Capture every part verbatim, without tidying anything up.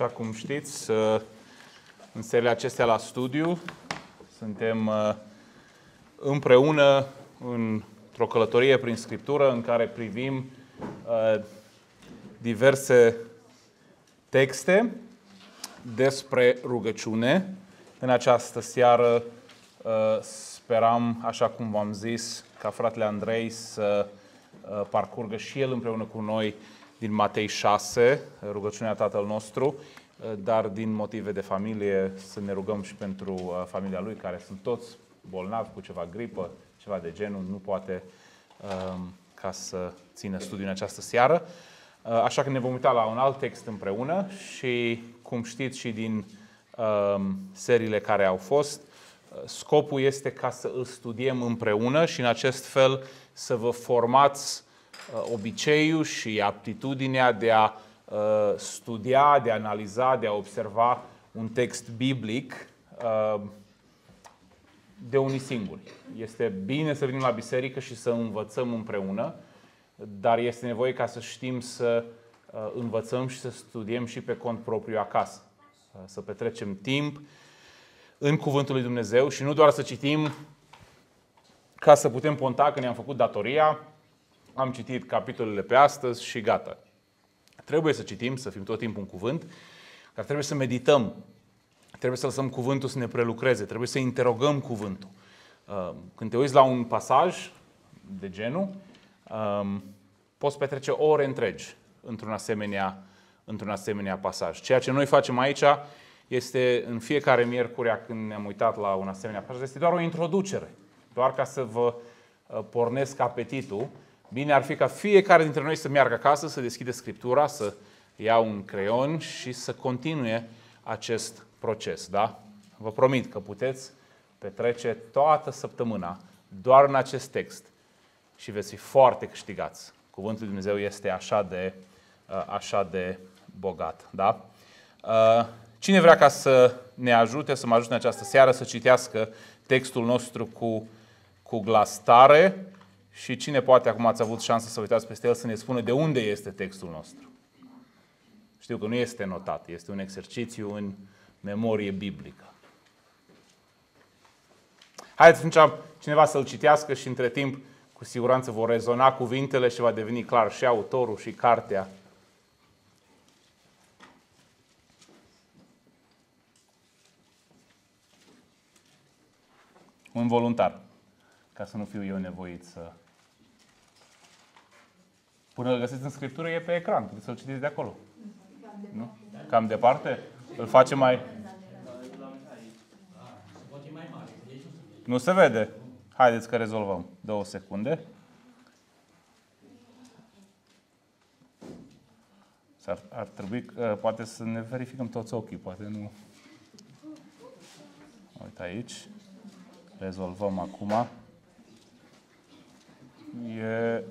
Așa cum știți, în seriile acestea la studiu, suntem împreună într-o călătorie prin Scriptură în care privim diverse texte despre rugăciune. În această seară speram, așa cum v-am zis, ca fratele Andrei să parcurgă și el împreună cu noi din Matei șase, rugăciunea Tatăl nostru, dar din motive de familie să ne rugăm și pentru familia lui, care sunt toți bolnavi cu ceva gripă, ceva de genul, nu poate ca să țină studiul în această seară. Așa că ne vom uita la un alt text împreună și, cum știți și din seriile care au fost, scopul este ca să îl studiem împreună și în acest fel să vă formați obiceiul și aptitudinea de a studia, de a analiza, de a observa un text biblic de unii singuri. Este bine să venim la biserică și să învățăm împreună, dar este nevoie ca să știm să învățăm și să studiem și pe cont propriu acasă. Să petrecem timp în Cuvântul lui Dumnezeu și nu doar să citim ca să putem ponta că ne-am făcut datoria, am citit capitolele pe astăzi și gata. Trebuie să citim, să fim tot timpul în cuvânt, dar trebuie să medităm. Trebuie să lăsăm cuvântul să ne prelucreze, trebuie să interogăm cuvântul. Când te uiți la un pasaj de genul, poți petrece ore întregi într-un asemenea, într-un asemenea pasaj. Ceea ce noi facem aici este în fiecare miercurea când ne-am uitat la un asemenea pasaj, este doar o introducere, doar ca să vă pornesc apetitul. Bine ar fi ca fiecare dintre noi să meargă acasă, să deschide Scriptura, să ia un creion și să continue acest proces. Da? Vă promit că puteți petrece toată săptămâna doar în acest text și veți fi foarte câștigați. Cuvântul lui Dumnezeu este așa de, așa de bogat. Da? Cine vrea ca să ne ajute, să mă ajute în această seară să citească textul nostru cu, cu glas tare? Și cine poate, acum ați avut șansa să uitați peste el, să ne spună de unde este textul nostru? Știu că nu este notat, este un exercițiu în memorie biblică. Haideți atunci cineva să-l citească și între timp cu siguranță vor rezona cuvintele și va deveni clar și autorul și cartea. Un voluntar, ca să nu fiu eu nevoit să... Până îl găsiți în Scriptură, e pe ecran. Puteți să-l citiți de acolo. Nu? Cam departe? Îl face mai... Nu se vede. Haideți că rezolvăm. Două secunde. Ar, ar trebui, poate să ne verificăm toți ochii. Poate nu... Uite aici. Rezolvăm acum. E...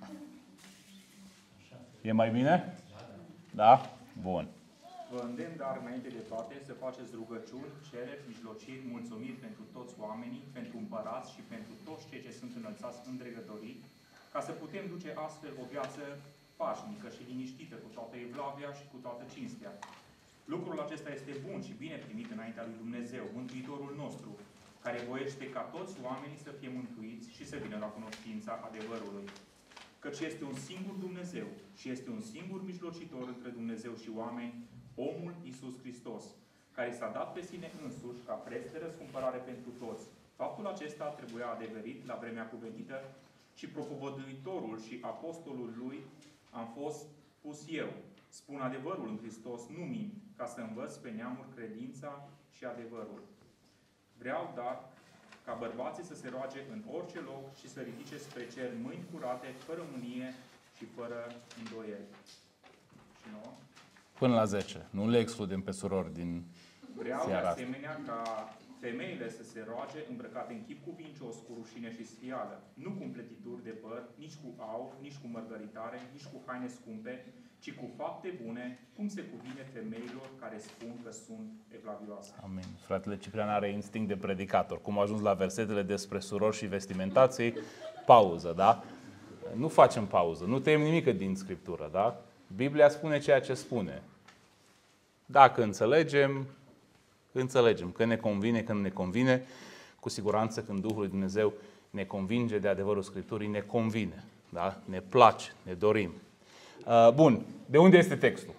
E mai bine? Da? Bun. Vă îndemn, dar înainte de toate, să faceți rugăciuni, cereri, mijlociri, mulțumiri pentru toți oamenii, pentru împărați și pentru toți cei ce sunt înălțați în dregătorii, ca să putem duce astfel o viață pașnică și liniștită, cu toată evlavia și cu toată cinstea. Lucrul acesta este bun și bine primit înaintea lui Dumnezeu, Mântuitorul nostru, care voiește ca toți oamenii să fie mântuiți și să vină la cunoștința adevărului. Căci este un singur Dumnezeu și este un singur mijlocitor între Dumnezeu și oameni, omul Iisus Hristos, care s-a dat pe sine însuși ca preț de răscumpărare pentru toți. Faptul acesta trebuia adeverit la vremea cuvenită și propovăduitorul și apostolul lui am fost pus eu. Spun adevărul în Hristos, nu mint, ca să învăț pe neamuri credința și adevărul. Vreau, dar, ca bărbații să se roage în orice loc și să ridice spre cer mâini curate, fără mânie și fără îndoieli. Și nouă? Până la zece. Nu le excludem pe surori din Vreau seara de asta. asemenea ca femeile să se roage îmbrăcate în chip cuvincios, cu rușine și sfială, nu cu împletituri de păr, nici cu aur, nici cu mărgăritare, nici cu haine scumpe, ci cu fapte bune, cum se cuvine femeilor care spun că sunt evlavioase. Amin. Fratele Ciprian are instinct de predicator. Cum a ajuns la versetele despre surori și vestimentații, pauză, da? Nu facem pauză, nu tăiem nimic din Scriptură, da? Biblia spune ceea ce spune. Dacă înțelegem, înțelegem. Când ne convine, când ne convine, cu siguranță când Duhul lui Dumnezeu ne convinge de adevărul Scripturii, ne convine. Da? Ne place, ne dorim. Bun, de unde este textul?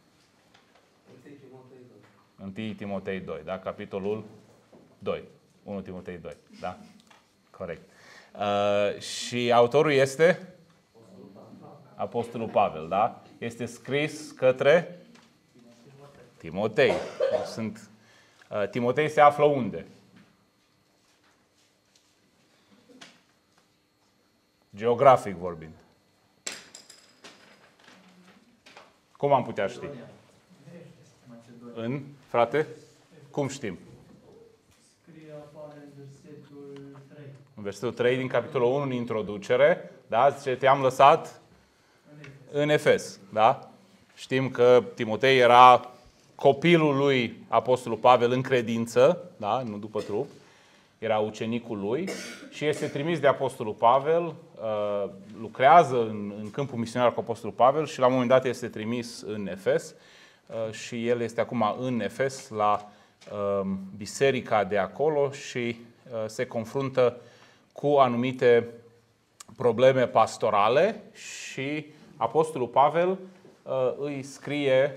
întâi Timotei doi, da? Capitolul doi. unu Timotei doi, da? Corect. Uh, și autorul este? Apostolul Pavel, da? Este scris către Timotei. Sunt, uh, Timotei se află unde? Geografic vorbind. Cum am putea ști? În, frate? Cum știm? Scrie, apare în versetul trei. În versetul trei din capitolul unu, în introducere, da? Zice, te-am lăsat în Efes, da? Știm că Timotei era copilul lui Apostolul Pavel în credință, da? Nu după trup. Era ucenicul lui și este trimis de Apostolul Pavel, lucrează în, în câmpul misionar cu Apostolul Pavel și la un moment dat este trimis în Efes și el este acum în Efes la biserica de acolo și se confruntă cu anumite probleme pastorale și Apostolul Pavel îi scrie,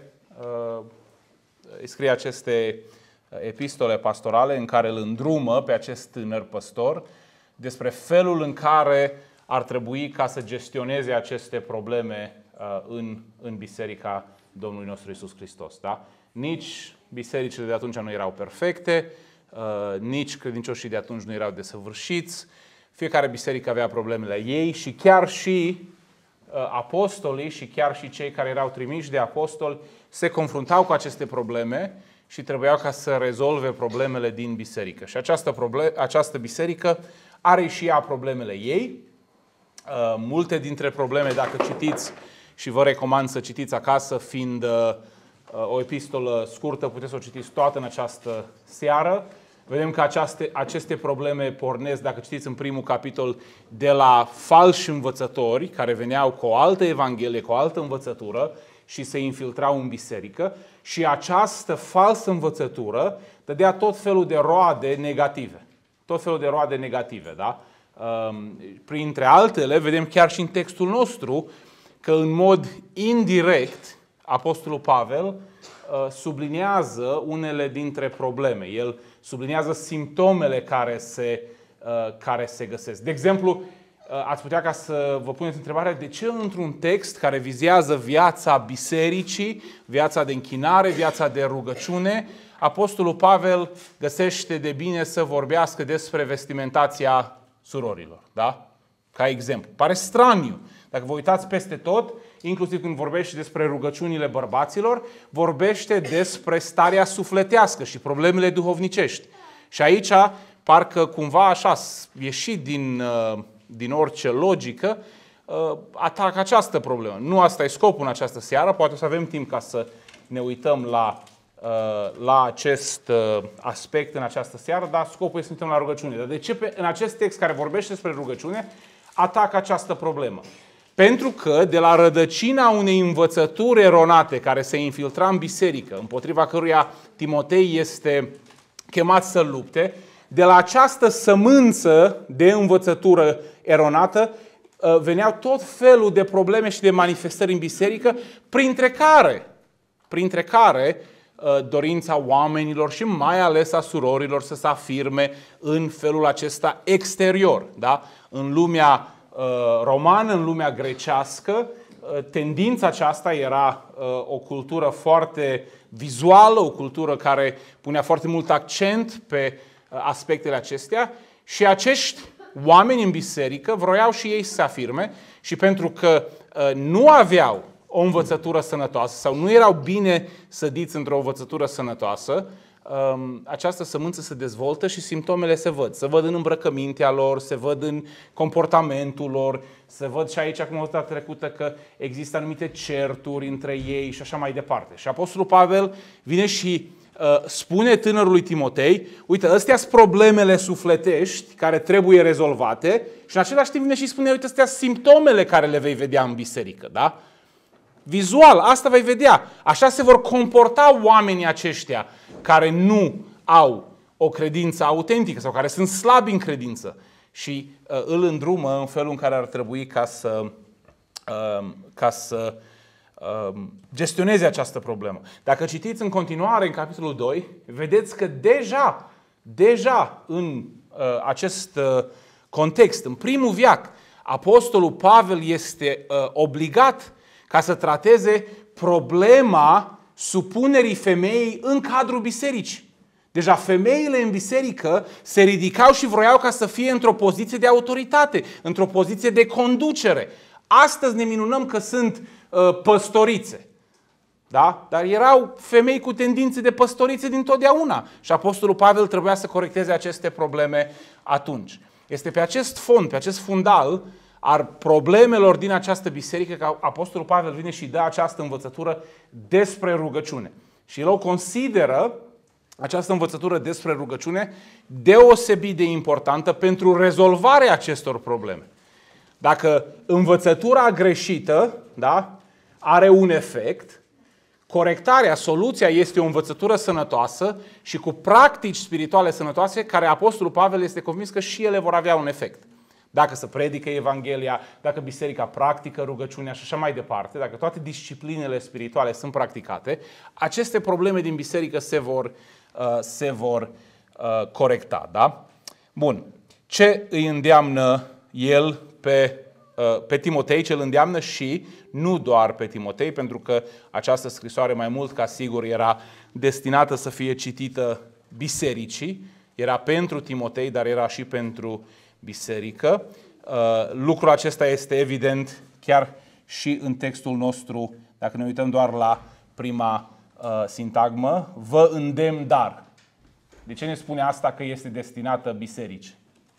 îi scrie aceste epistole pastorale în care îl îndrumă pe acest tânăr păstor despre felul în care ar trebui ca să gestioneze aceste probleme în, în biserica Domnului nostru Iisus Hristos. Da? Nici bisericile de atunci nu erau perfecte, nici credincioșii de atunci nu erau desăvârșiți. Fiecare biserică avea problemele ei și chiar și apostolii și chiar și cei care erau trimiși de apostoli se confruntau cu aceste probleme și trebuiau ca să rezolve problemele din biserică. Și această, problem, această biserică are și ea problemele ei. Multe dintre probleme, dacă citiți, și vă recomand să citiți acasă, fiind o epistolă scurtă, puteți să o citiți toată în această seară. Vedem că aceaste, aceste probleme pornesc, dacă citiți în primul capitol, de la falși învățători care veneau cu o altă evanghelie, cu o altă învățătură și se infiltrau în biserică. Și această falsă învățătură dădea tot felul de roade negative. Tot felul de roade negative, da? Printre altele, vedem chiar și în textul nostru că în mod indirect Apostolul Pavel subliniază unele dintre probleme. El subliniază simptomele care se, care se găsesc. De exemplu, ați putea ca să vă puneți întrebarea de ce într-un text care vizează viața bisericii, viața de închinare, viața de rugăciune, Apostolul Pavel găsește de bine să vorbească despre vestimentația surorilor. Da? Ca exemplu. Pare straniu. Dacă vă uitați peste tot, inclusiv când vorbește despre rugăciunile bărbaților, vorbește despre starea sufletească și problemele duhovnicești. Și aici, parcă cumva așa, ieșit din, din orice logică, atacă această problemă. Nu asta e scopul în această seară, poate o să avem timp ca să ne uităm la, la acest aspect în această seară, dar scopul este să uităm la rugăciune. Dar de ce în acest text care vorbește despre rugăciune atacă această problemă? Pentru că de la rădăcina unei învățături eronate care se infiltra în biserică, împotriva căruia Timotei este chemat să lupte, de la această sămânță de învățătură eronată veneau tot felul de probleme și de manifestări în biserică, printre care, printre care dorința oamenilor și mai ales a surorilor să se afirme în felul acesta exterior. Da? În lumea romană, în lumea grecească, tendința aceasta era o cultură foarte vizuală, o cultură care punea foarte mult accent pe aspectele acestea și acești oameni în biserică vroiau și ei să se afirme și pentru că nu aveau o învățătură sănătoasă sau nu erau bine sădiți într-o învățătură sănătoasă, această sămânță se dezvoltă și simptomele se văd. Se văd în îmbrăcămintea lor, se văd în comportamentul lor, se văd și aici, cum am văzut data trecută, că există anumite certuri între ei și așa mai departe. Și Apostolul Pavel vine și uh, spune tânărului Timotei, uite, astea sunt problemele sufletești care trebuie rezolvate și în același timp vine și spune, uite, astea sunt simptomele care le vei vedea în biserică, da? Vizual, asta vei vedea. Așa se vor comporta oamenii aceștia care nu au o credință autentică sau care sunt slabi în credință și uh, îl îndrumă în felul în care ar trebui ca să, uh, ca să uh, gestioneze această problemă. Dacă citiți în continuare în capitolul doi, vedeți că deja, deja în uh, acest uh, context, în primul veac, apostolul Pavel este uh, obligat ca să trateze problema supunerii femeii în cadrul bisericii. Deja femeile în biserică se ridicau și vroiau ca să fie într-o poziție de autoritate, într-o poziție de conducere. Astăzi ne minunăm că sunt uh, păstorițe. Da? Dar erau femei cu tendințe de păstorițe dintotdeauna. Și apostolul Pavel trebuia să corecteze aceste probleme atunci. Este pe acest fond, pe acest fundal al problemelor din această biserică că apostolul Pavel vine și dă această învățătură despre rugăciune. Și el o consideră, această învățătură despre rugăciune, deosebit de importantă pentru rezolvarea acestor probleme. Dacă învățătura greșită, da, are un efect, corectarea, soluția este o învățătură sănătoasă și cu practici spirituale sănătoase care apostolul Pavel este convins că și ele vor avea un efect. Dacă se predică Evanghelia, dacă biserica practică rugăciunea și așa mai departe, dacă toate disciplinele spirituale sunt practicate, aceste probleme din biserică se vor, uh, se vor uh, corecta. Da? Bun. Ce îi îndeamnă el pe, uh, pe Timotei? Ce îl îndeamnă și nu doar pe Timotei, pentru că această scrisoare mai mult ca sigur era destinată să fie citită bisericii, era pentru Timotei, dar era și pentru biserică. Lucrul acesta este evident chiar și în textul nostru, dacă ne uităm doar la prima sintagmă, vă îndemn dar. De ce ne spune asta că este destinată bisericii?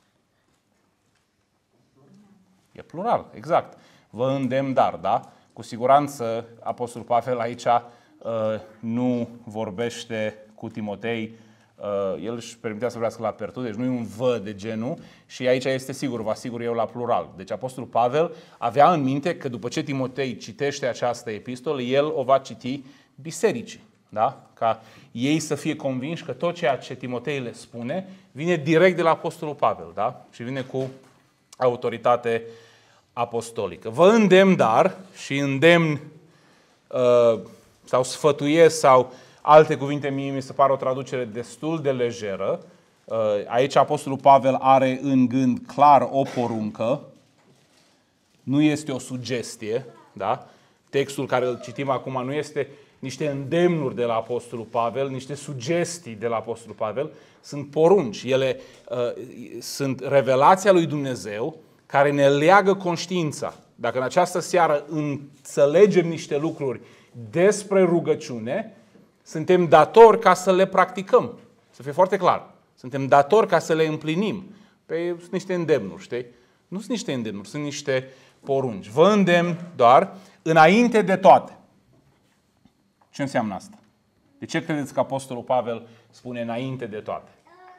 E plural, exact. Vă îndemn dar, da? Cu siguranță apostolul Pavel aici nu vorbește cu Timotei. El își permitea să vorbească la pertu, deci nu e un vă de genul și aici este sigur, vă asigur eu, la plural. Deci apostolul Pavel avea în minte că după ce Timotei citește această epistolă, el o va citi bisericii. Da? Ca ei să fie convinși că tot ceea ce Timotei le spune vine direct de la apostolul Pavel, da? Și vine cu autoritate apostolică. Vă îndemn dar și îndemn uh, sau sfătuiesc sau alte cuvinte, mie mi se pare o traducere destul de lejeră. Aici apostolul Pavel are în gând clar o poruncă, nu este o sugestie. Da? Textul care îl citim acum nu este niște îndemnuri de la apostolul Pavel, niște sugestii de la apostolul Pavel, sunt porunci. Ele uh, sunt revelația lui Dumnezeu care ne leagă conștiința. Dacă în această seară înțelegem niște lucruri despre rugăciune, suntem datori ca să le practicăm. Să fie foarte clar. Suntem datori ca să le împlinim. Păi sunt niște îndemnuri, știi? Nu sunt niște îndemnuri, sunt niște porunci. Vă îndemn doar înainte de toate. Ce înseamnă asta? De ce credeți că apostolul Pavel spune înainte de toate?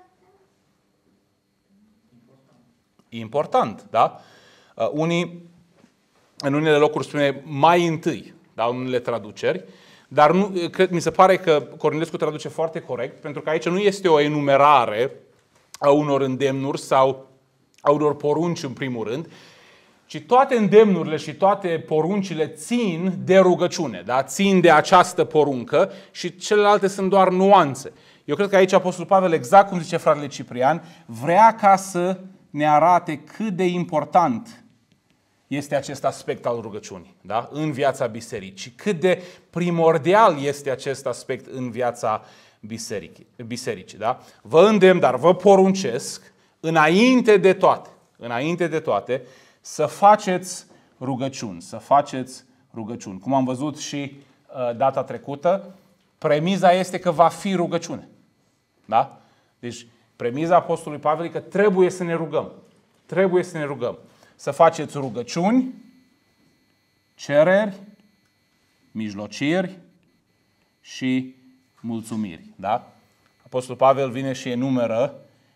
Important, da? Unii, în unele locuri spune mai întâi, da? În unele traduceri. Dar nu, cred, mi se pare că Cornilescu traduce foarte corect, pentru că aici nu este o enumerare a unor îndemnuri sau a unor porunci în primul rând, ci toate îndemnurile și toate poruncile țin de rugăciune, da? Țin de această poruncă și celelalte sunt doar nuanțe. Eu cred că aici apostolul Pavel, exact cum zice fratele Ciprian, vrea ca să ne arate cât de important este acest aspect al rugăciunii, da? În viața bisericii. Cât de primordial este acest aspect în viața bisericii. bisericii da? Vă îndemn, dar vă poruncesc, înainte de toate, înainte de toate, să faceți rugăciuni, să faceți rugăciuni. Cum am văzut și uh, data trecută, premiza este că va fi rugăciune. Da? Deci, premiza apostolului Pavel e că trebuie să ne rugăm. Trebuie să ne rugăm. Să faceți rugăciuni, cereri, mijlociri și mulțumiri. Da? Apostolul Pavel vine și enumeră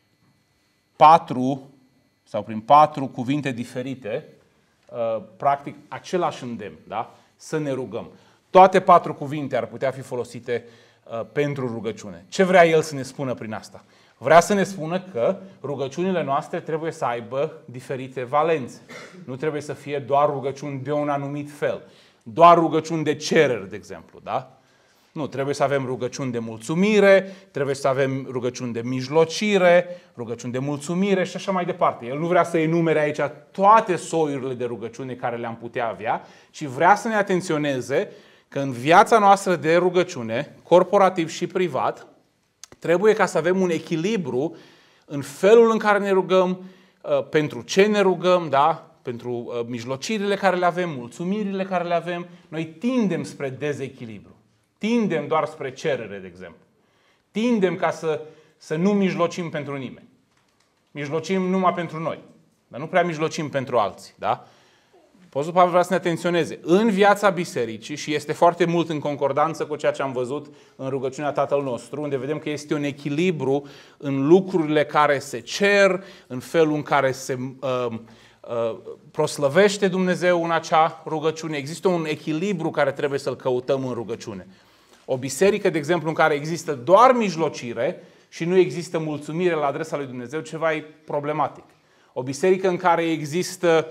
patru sau prin patru cuvinte diferite, practic același îndemn. Da? să ne rugăm. Toate patru cuvinte ar putea fi folosite uh, pentru rugăciune. Ce vrea El să ne spună prin asta? Vrea să ne spună că rugăciunile noastre trebuie să aibă diferite valențe. Nu trebuie să fie doar rugăciuni de un anumit fel. Doar rugăciuni de cereri, de exemplu, da? Nu, trebuie să avem rugăciuni de mulțumire, trebuie să avem rugăciuni de mijlocire, rugăciuni de mulțumire și așa mai departe. El nu vrea să enumere aici toate soiurile de rugăciune care le-am putea avea, ci vrea să ne atenționeze că în viața noastră de rugăciune, corporativ și privat, trebuie ca să avem un echilibru în felul în care ne rugăm, pentru ce ne rugăm, da? Pentru mijlocirile care le avem, mulțumirile care le avem. Noi tindem spre dezechilibru. Tindem doar spre cerere, de exemplu. Tindem ca să, să nu mijlocim pentru nimeni. Mijlocim numai pentru noi, dar nu prea mijlocim pentru alții, da? Apostolul Pavel vrea să ne atenționeze în viața bisericii și este foarte mult în concordanță cu ceea ce am văzut în rugăciunea Tatăl nostru, unde vedem că este un echilibru în lucrurile care se cer, în felul în care se uh, uh, proslăvește Dumnezeu în acea rugăciune. Există un echilibru care trebuie să-l căutăm în rugăciune. O biserică, de exemplu, în care există doar mijlocire și nu există mulțumire la adresa lui Dumnezeu, ceva e problematic. O biserică în care există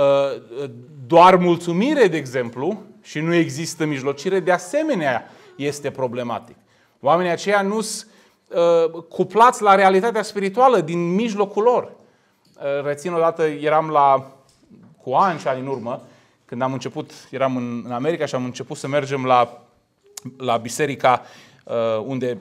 doar mulțumire, de exemplu, și nu există mijlocire, de asemenea este problematic. Oamenii aceia nu sunt uh, cuplați la realitatea spirituală din mijlocul lor. Uh, rețin odată, eram la, cu ani și ani în urmă, când am început, eram în, în America și am început să mergem la, la biserica uh, unde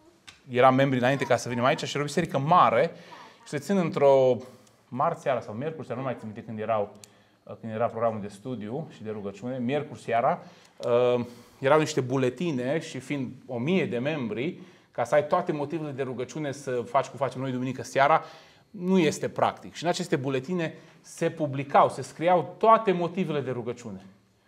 eram membri înainte ca să venim aici și era o biserică mare și se țin într-o marți seara sau miercuri seara, nu mai țin minte când, erau, când era programul de studiu și de rugăciune, miercuri seara, uh, erau niște buletine și fiind o mie de membri, ca să ai toate motivele de rugăciune să faci cum facem noi duminică seara, nu este practic. Și în aceste buletine se publicau, se scriau toate motivele de rugăciune.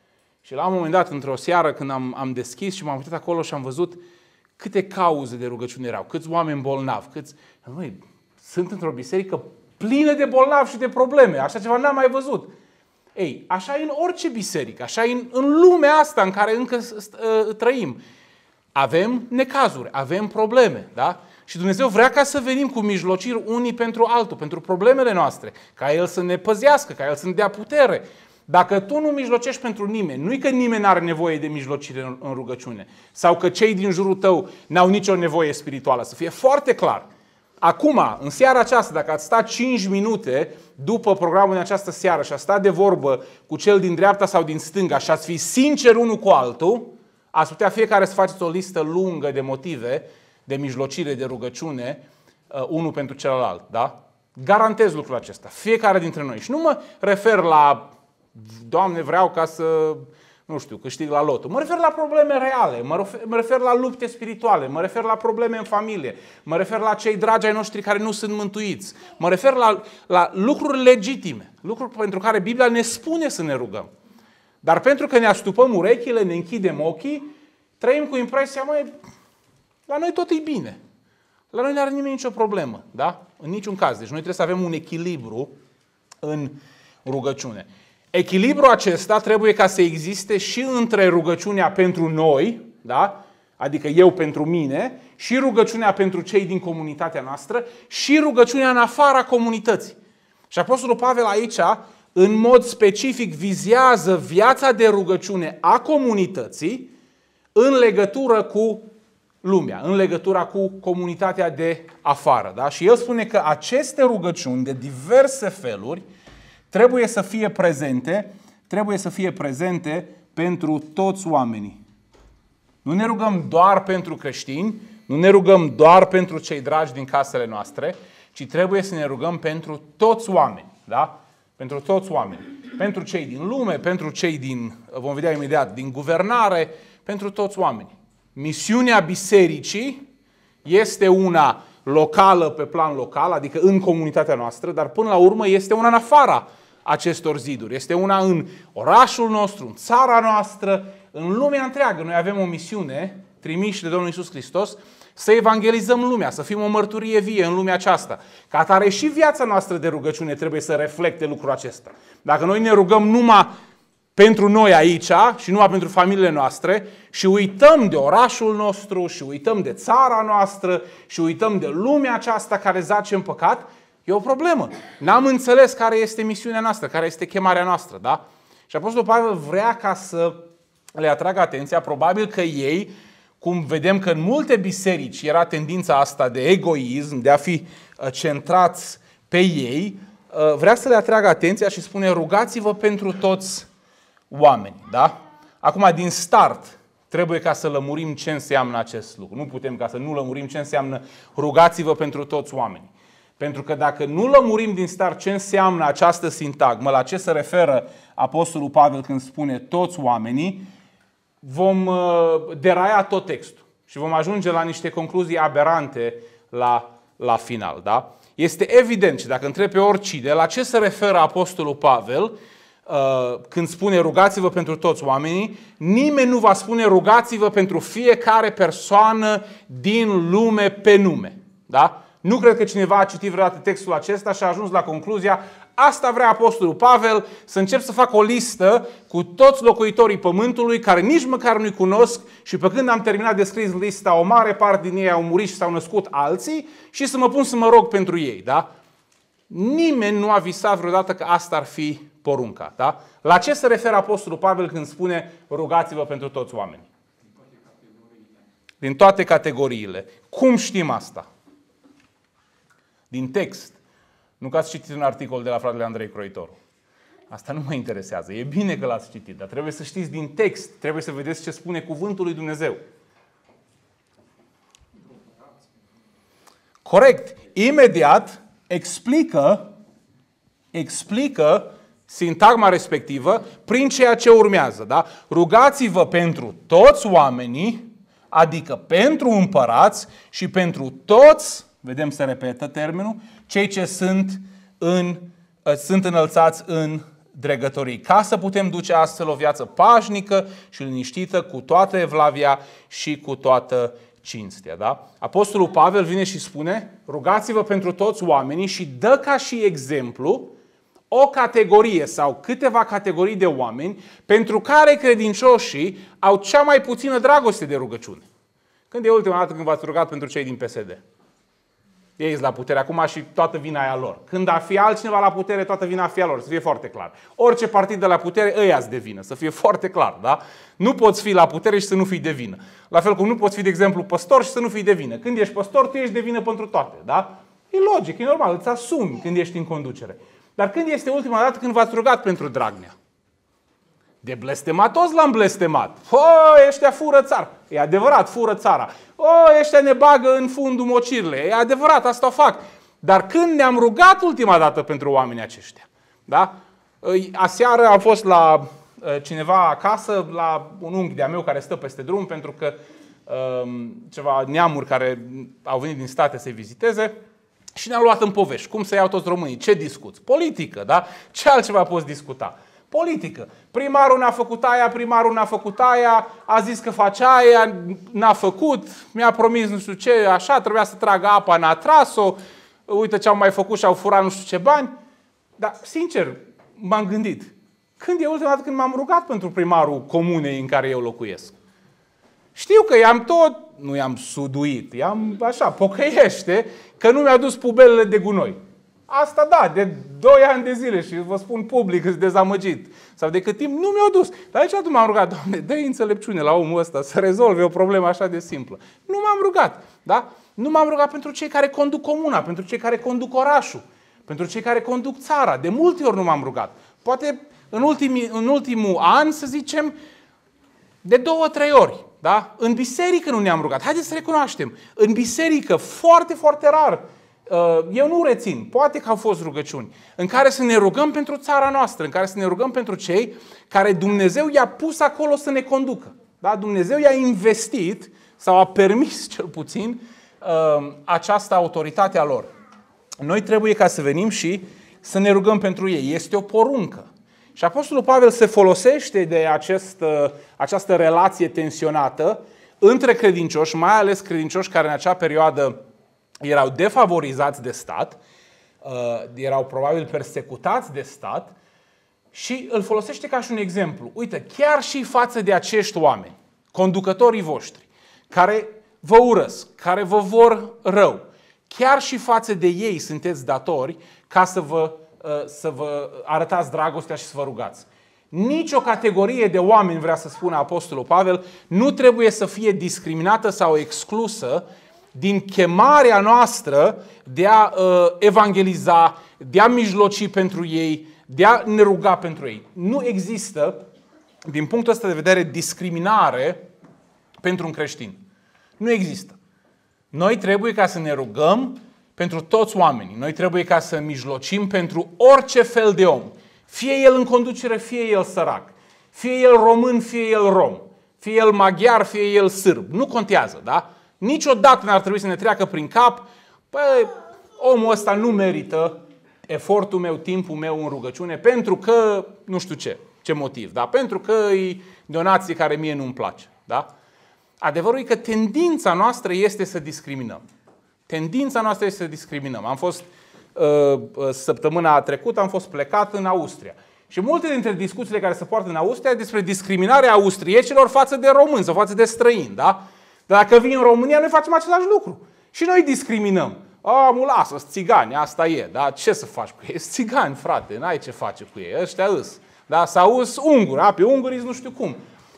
Și la un moment dat, într-o seară, când am, am deschis și m-am uitat acolo și am văzut câte cauze de rugăciune erau, câți oameni bolnavi, câți... Măi, sunt într-o biserică plină de bolnavi și de probleme. Așa ceva n-am mai văzut. Ei, așa e în orice biserică, așa e în, în lumea asta în care încă uh, trăim. Avem necazuri, avem probleme, da? Și Dumnezeu vrea ca să venim cu mijlociri unii pentru altul, pentru problemele noastre, ca El să ne păzească, ca El să ne dea putere. Dacă tu nu mijlocești pentru nimeni, nu e că nimeni are nevoie de mijlocire în, în rugăciune, sau că cei din jurul tău n-au nicio nevoie spirituală, să fie foarte clar. Acum, în seara aceasta, dacă ați stat cinci minute după programul din această seară și ați stat de vorbă cu cel din dreapta sau din stânga și ați fi sincer unul cu altul, ați putea fiecare să faceți o listă lungă de motive de mijlocire, de rugăciune, uh, unul pentru celălalt. Da? Garantez lucrul acesta. Fiecare dintre noi. Și nu mă refer la, Doamne, vreau ca să, nu știu, câștig la loto. Mă refer la probleme reale, mă refer, mă refer la lupte spirituale, mă refer la probleme în familie, mă refer la cei dragi ai noștri care nu sunt mântuiți, mă refer la, la lucruri legitime, lucruri pentru care Biblia ne spune să ne rugăm. Dar pentru că ne astupăm urechile, ne închidem ochii, trăim cu impresia, măi, la noi tot e bine. La noi nu are nimeni nicio problemă, da? În niciun caz. Deci noi trebuie să avem un echilibru în rugăciune. Echilibrul acesta trebuie ca să existe și între rugăciunea pentru noi, da? Adică eu pentru mine, și rugăciunea pentru cei din comunitatea noastră, și rugăciunea în afara comunității. Și Apostolul Pavel aici, în mod specific, vizează viața de rugăciune a comunității în legătură cu lumea, în legătura cu comunitatea de afară. Da? Și el spune că aceste rugăciuni de diverse feluri trebuie să fie prezente, trebuie să fie prezente pentru toți oamenii. Nu ne rugăm doar pentru creștini, nu ne rugăm doar pentru cei dragi din casele noastre, ci trebuie să ne rugăm pentru toți oamenii. Da? Pentru toți oamenii. Pentru cei din lume, pentru cei din, vom vedea imediat, din guvernare, pentru toți oamenii. Misiunea bisericii este una locală pe plan local, adică în comunitatea noastră, dar până la urmă este una în afara acestor ziduri. Este una în orașul nostru, în țara noastră, în lumea întreagă. Noi avem o misiune, trimiși de Domnul Iisus Hristos, să evangelizăm lumea, să fim o mărturie vie în lumea aceasta. Ca atare și viața noastră de rugăciune trebuie să reflecte lucrul acesta. Dacă noi ne rugăm numai pentru noi aici și numai pentru familiile noastre și uităm de orașul nostru și uităm de țara noastră și uităm de lumea aceasta care zace în păcat, e o problemă. N-am înțeles care este misiunea noastră, care este chemarea noastră, da? Și Apostolul Pavel vrea ca să le atragă atenția, probabil că ei, cum vedem că în multe biserici era tendința asta de egoism, de a fi centrați pe ei, vrea să le atragă atenția și spune rugați-vă pentru toți oamenii, da? Acum, din start, trebuie ca să lămurim ce înseamnă acest lucru. Nu putem ca să nu lămurim ce înseamnă rugați-vă pentru toți oamenii. Pentru că dacă nu lămurim din start ce înseamnă această sintagmă, la ce se referă Apostolul Pavel când spune toți oamenii, vom deraia tot textul și vom ajunge la niște concluzii aberante la, la final, da? Este evident și dacă întrebi pe oricine la ce se referă Apostolul Pavel când spune rugați-vă pentru toți oamenii, nimeni nu va spune rugați-vă pentru fiecare persoană din lume pe nume. Da? Nu cred că cineva a citit vreodată textul acesta și a ajuns la concluzia asta vrea Apostolul Pavel, să încep să fac o listă cu toți locuitorii pământului care nici măcar nu-i cunosc și pe când am terminat de scris lista, o mare parte din ei au murit și s-au născut alții și să mă pun să mă rog pentru ei. Da? Nimeni nu a visat vreodată că asta ar fi porunca. Da? La ce se referă Apostolul Pavel când spune rugați-vă pentru toți oamenii? Din toate categoriile. Cum știm asta? Din text. Nu că ați citit un articol de la fratele Andrei Croitoru. Asta nu mă interesează. E bine că l-ați citit, dar trebuie să știți din text. Trebuie să vedeți ce spune cuvântul lui Dumnezeu. Corect. Imediat explică, explică sintagma respectivă prin ceea ce urmează. Da? Rugați-vă pentru toți oamenii, adică pentru împărați și pentru toți, vedem se repetă termenul, cei ce sunt, în, sunt înălțați în dregătorii, ca să putem duce astfel o viață pașnică și liniștită cu toată evlavia și cu toată cinstea. Da? Apostolul Pavel vine și spune rugați-vă pentru toți oamenii și dă ca și exemplu o categorie sau câteva categorii de oameni pentru care credincioșii au cea mai puțină dragoste de rugăciune. Când e ultima dată când v-ați rugat pentru cei din P S D? Ei sunt la putere acum și toată vina e a lor. Când ar fi altcineva la putere, toată vina ar fi a lor, să fie foarte clar. Orice partid de la putere, ăia-s de vină, să fie foarte clar. Da? Nu poți fi la putere și să nu fii de vină. La fel cum nu poți fi, de exemplu, păstor și să nu fii de vină. Când ești păstor, tu ești de vină pentru toate. Da? E logic, e normal, îți asumi când ești în conducere. Dar când este ultima dată când v-ați rugat pentru Dragnea? De blestemat, toți l-am blestemat. O, ăștia fură țara. E adevărat, fură țara. O, ăștia ne bagă în fundul mocirile. E adevărat, asta o fac. Dar când ne-am rugat ultima dată pentru oamenii aceștia? Da? Aseară am fost la cineva acasă, la un unghi de-a meu care stă peste drum, pentru că um, ceva neamuri care au venit din state să-i viziteze. Și ne-am luat în povești. Cum să iau toți românii? Ce discuți? Politică, da? Ce altceva poți discuta? Politică. Primarul n-a făcut aia, primarul n-a făcut aia, a zis că face aia, n-a făcut, mi-a promis nu știu ce, așa, trebuia să tragă apa, n-a tras-o, uite ce au mai făcut și au furat nu știu ce bani. Dar, sincer, m-am gândit, când e ultima dată când m-am rugat pentru primarul comunei în care eu locuiesc? Știu că i-am tot, nu i-am suduit, i-am așa, pocăiește, că nu mi-a dus pubelele de gunoi. Asta da, de doi ani de zile și vă spun public, îți dezamăgit. Sau de cât timp nu mi-au dus. Dar aici nu m-am rugat, Doamne, dă-i înțelepciune la omul ăsta să rezolve o problemă așa de simplă. Nu m-am rugat, da? Nu m-am rugat pentru cei care conduc comuna, pentru cei care conduc orașul, pentru cei care conduc țara. De multe ori nu m-am rugat. Poate în, ultimii, în ultimul an, să zicem, de două, trei ori. Da? În biserică nu ne-am rugat. Haideți să recunoaștem. În biserică, foarte, foarte rar, eu nu rețin, poate că au fost rugăciuni, în care să ne rugăm pentru țara noastră, în care să ne rugăm pentru cei care Dumnezeu i-a pus acolo să ne conducă. Da? Dumnezeu i-a investit, sau a permis cel puțin, această autoritate a lor. Noi trebuie ca să venim și să ne rugăm pentru ei. Este o poruncă. Și Apostolul Pavel se folosește de acest, această relație tensionată între credincioși, mai ales credincioși care în acea perioadă erau defavorizați de stat, erau probabil persecutați de stat Și îl folosește ca și un exemplu. Uite, chiar și față de acești oameni, conducătorii voștri, care vă urăsc, care vă vor rău, chiar și față de ei sunteți datori ca să vă, să vă arătați dragostea și să vă rugați. Nici o categorie de oameni, vrea să spună Apostolul Pavel, nu trebuie să fie discriminată sau exclusă din chemarea noastră de a uh, evangeliza, de a mijloci pentru ei, de a ne ruga pentru ei. Nu există, din punctul ăsta de vedere, discriminare pentru un creștin. Nu există. Noi trebuie ca să ne rugăm pentru toți oamenii. Noi trebuie ca să mijlocim pentru orice fel de om. Fie el în conducere, fie el sărac. Fie el român, fie el rom. Fie el maghiar, fie el sârb. Nu contează, da? Niciodată n-ar trebui să ne treacă prin cap, păi, omul ăsta nu merită efortul meu, timpul meu în rugăciune, pentru că, nu știu ce, ce motiv, da? Pentru că e de o nație care mie nu-mi place, da? Adevărul e că tendința noastră este să discriminăm. Tendința noastră este să discriminăm. Am fost, uh, săptămâna trecută, am fost plecat în Austria. Și multe dintre discuțiile care se poartă în Austria despre discriminarea austriecilor față de români sau față de străini, da? Dar dacă vin în România, noi facem același lucru. Și noi discriminăm. A, mă lasă, țigani, asta e. Da? Ce să faci cu ei? Sunt țigani, frate, n-ai ce face cu ei. Ăștia îs. Da? Sau îs unguri, a, pe unguri nu știu cum.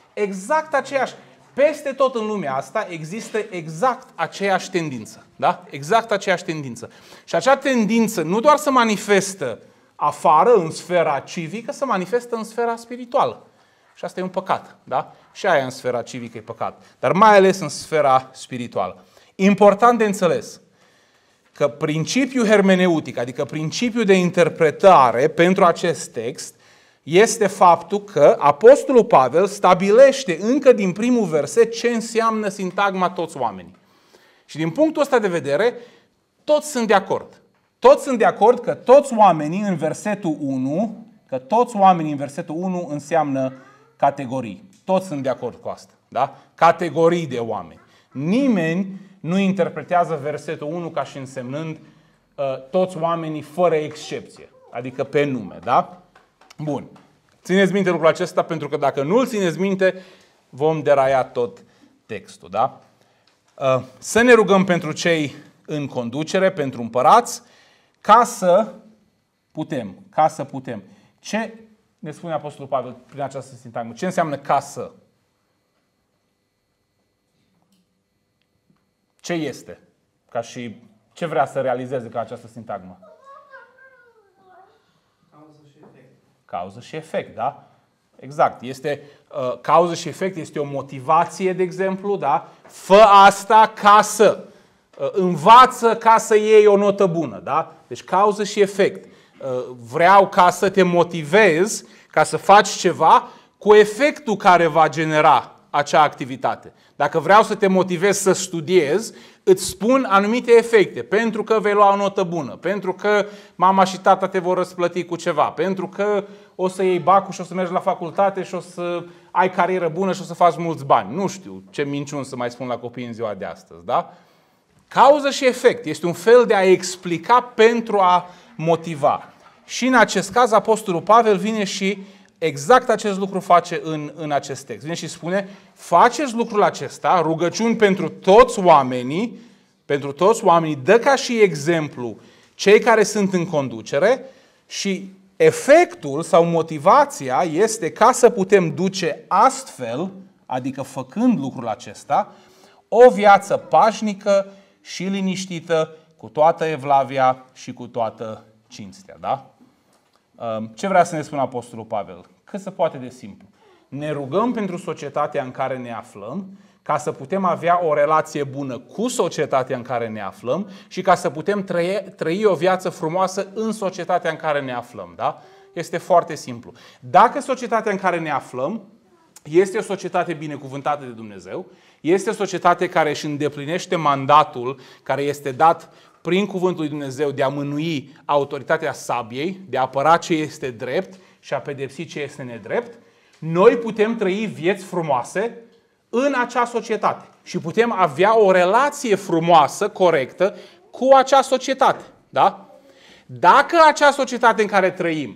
Exact aceeași. Peste tot în lumea asta există exact aceeași tendință. Da? Exact aceeași tendință. Și acea tendință nu doar se manifestă afară, în sfera civică, se manifestă în sfera spirituală. Și asta e un păcat. Da? Și aia în sfera civică e păcat. Dar mai ales în sfera spirituală. Important de înțeles că principiul hermeneutic, adică principiul de interpretare pentru acest text, este faptul că Apostolul Pavel stabilește încă din primul verset ce înseamnă sintagma toți oamenii. Și din punctul ăsta de vedere, toți sunt de acord. Toți sunt de acord că toți oamenii în versetul unu, că toți oamenii în versetul unu înseamnă categorii. Toți sunt de acord cu asta. Da? Categorii de oameni. Nimeni nu interpretează versetul unu ca și însemnând uh, toți oamenii fără excepție. Adică pe nume. Da? Bun. Țineți minte lucrul acesta, pentru că dacă nu-l țineți minte, vom deraia tot textul. Da? Uh, să ne rugăm pentru cei în conducere, pentru împărați, ca să putem. Ca să putem. Ce ne spune Apostolul Pavel prin această sintagmă? Ce înseamnă ca să? Ce este? Ca și ce vrea să realizeze ca această sintagmă? Cauză și efect. Cauză și efect, da? Exact. Este uh, cauză și efect, este o motivație, de exemplu, da? Fă asta ca să. Uh, învață ca să iei o notă bună, da? Deci cauză și efect. Uh, vreau ca să te motivezi, ca să faci ceva cu efectul care va genera acea activitate. Dacă vreau să te motivez să studiezi, îți spun anumite efecte. Pentru că vei lua o notă bună, pentru că mama și tata te vor răsplăti cu ceva, pentru că o să iei bacul și o să mergi la facultate și o să ai carieră bună și o să faci mulți bani. Nu știu ce minciuni să mai spun la copii în ziua de astăzi. Da? Cauză și efect. Este un fel de a explica pentru a motiva. Și în acest caz Apostolul Pavel vine și exact acest lucru face în, în acest text. Vine și spune, faceți lucrul acesta, rugăciuni pentru toți oamenii, pentru toți oamenii, dă ca și exemplu cei care sunt în conducere și efectul sau motivația este ca să putem duce astfel, adică făcând lucrul acesta, o viață pașnică și liniștită, cu toată evlavia și cu toată cinstea. Da? Ce vrea să ne spună Apostolul Pavel? Cât se poate de simplu. Ne rugăm pentru societatea în care ne aflăm, ca să putem avea o relație bună cu societatea în care ne aflăm și ca să putem trăi, trăi o viață frumoasă în societatea în care ne aflăm. Da? Este foarte simplu. Dacă societatea în care ne aflăm este o societate binecuvântată de Dumnezeu, este o societate care își îndeplinește mandatul care este dat prin cuvântul lui Dumnezeu de a mânui autoritatea sabiei, de a apăra ce este drept și a pedepsi ce este nedrept, noi putem trăi vieți frumoase în acea societate și putem avea o relație frumoasă, corectă, cu acea societate. Da? Dacă acea societate în care trăim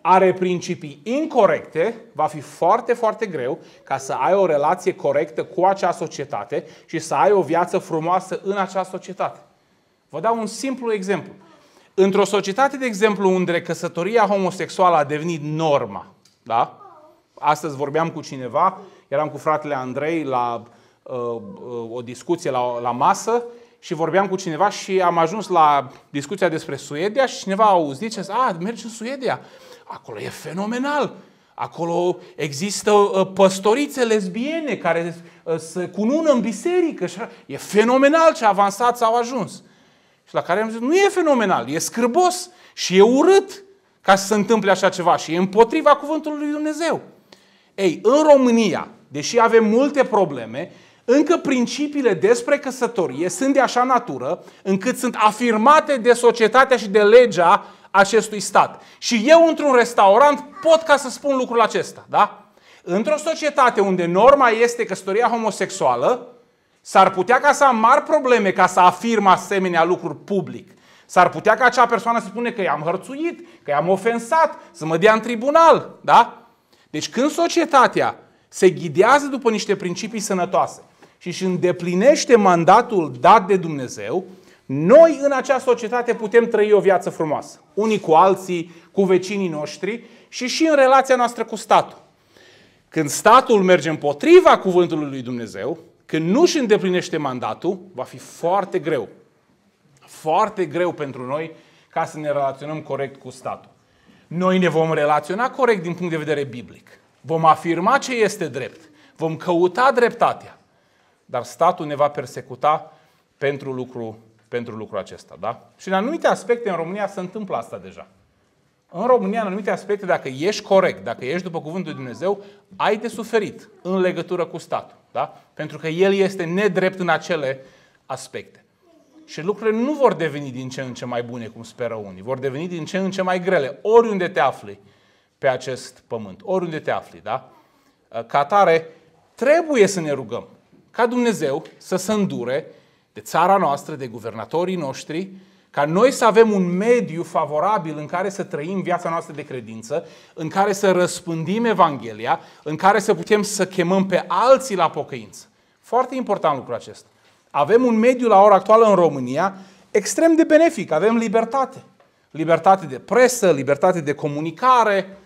are principii incorrecte, va fi foarte, foarte greu ca să ai o relație corectă cu acea societate și să ai o viață frumoasă în acea societate. Vă dau un simplu exemplu. Într-o societate, de exemplu, unde căsătoria homosexuală a devenit norma, da? Astăzi vorbeam cu cineva, eram cu fratele Andrei la uh, o discuție la, la masă și vorbeam cu cineva și am ajuns la discuția despre Suedia și cineva a auzit și a zis, a, mergi în Suedia, acolo e fenomenal, acolo există uh, păstorițe lesbiene care uh, se cunună în biserică și e fenomenal ce avansat s-au ajuns. Și la care am zis, nu e fenomenal, e scârbos și e urât ca să se întâmple așa ceva și e împotriva cuvântului lui Dumnezeu. Ei, în România, deși avem multe probleme, încă principiile despre căsătorie sunt de așa natură încât sunt afirmate de societatea și de legea acestui stat. Și eu, într-un restaurant, pot ca să spun lucrul acesta, da? Într-o societate unde norma este căsătoria homosexuală, s-ar putea ca să am mari probleme ca să afirm asemenea lucruri public. S-ar putea ca acea persoană să spune că i-am hărțuit, că i-am ofensat, să mă dea în tribunal, da? Deci când societatea se ghidează după niște principii sănătoase și își îndeplinește mandatul dat de Dumnezeu, noi în acea societate putem trăi o viață frumoasă. Unii cu alții, cu vecinii noștri și și în relația noastră cu statul. Când statul merge împotriva cuvântului lui Dumnezeu, când nu își îndeplinește mandatul, va fi foarte greu. Foarte greu pentru noi ca să ne relaționăm corect cu statul. Noi ne vom relaționa corect din punct de vedere biblic. Vom afirma ce este drept. Vom căuta dreptatea. Dar statul ne va persecuta pentru lucru, pentru lucru acesta. Da? Și în anumite aspecte în România se întâmplă asta deja. În România, în anumite aspecte, dacă ești corect, dacă ești după cuvântul lui Dumnezeu, ai de suferit în legătură cu statul. Da? Pentru că el este nedrept în acele aspecte. Și lucrurile nu vor deveni din ce în ce mai bune, cum speră unii. Vor deveni din ce în ce mai grele, oriunde te afli pe acest pământ. Oriunde te afli, da? Ca atare, trebuie să ne rugăm ca Dumnezeu să se îndure de țara noastră, de guvernatorii noștri, ca noi să avem un mediu favorabil în care să trăim viața noastră de credință, în care să răspândim Evanghelia, în care să putem să chemăm pe alții la pocăință. Foarte important lucrul acesta. Avem un mediu la ora actuală în România extrem de benefic. Avem libertate. Libertate de presă, libertate de comunicare,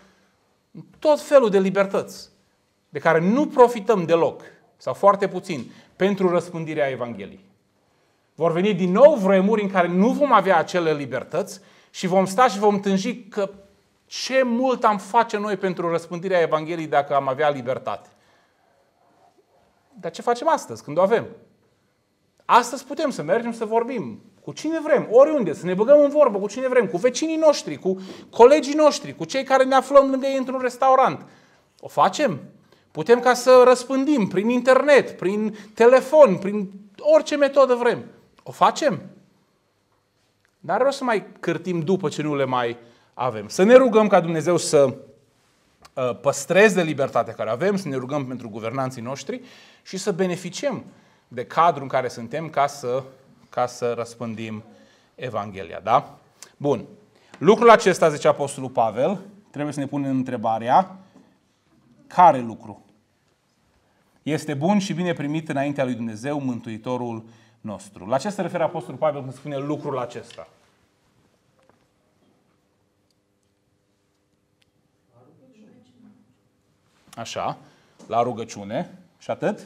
tot felul de libertăți de care nu profităm deloc, sau foarte puțin, pentru răspândirea Evangheliei. Vor veni din nou vremuri în care nu vom avea acele libertăți și vom sta și vom tânji că ce mult am face noi pentru răspândirea Evangheliei dacă am avea libertate. Dar ce facem astăzi, când o avem? Astăzi putem să mergem să vorbim cu cine vrem, oriunde, să ne băgăm în vorbă cu cine vrem, cu vecinii noștri, cu colegii noștri, cu cei care ne aflăm lângă ei într-un restaurant. O facem? Putem ca să răspândim prin internet, prin telefon, prin orice metodă vrem. O facem? Dar o să mai cârtim după ce nu le mai avem. Să ne rugăm ca Dumnezeu să păstreze libertatea care avem, să ne rugăm pentru guvernanții noștri și să beneficiem de cadrul în care suntem ca să, ca să răspândim Evanghelia. Da? Bun. Lucrul acesta, zice Apostolul Pavel, trebuie să ne punem întrebarea, care lucru este bun și bine primit înaintea lui Dumnezeu, Mântuitorul nostru? La ce se referă Apostolul Pavel când spune lucrul acesta? Așa, la rugăciune. Și atât?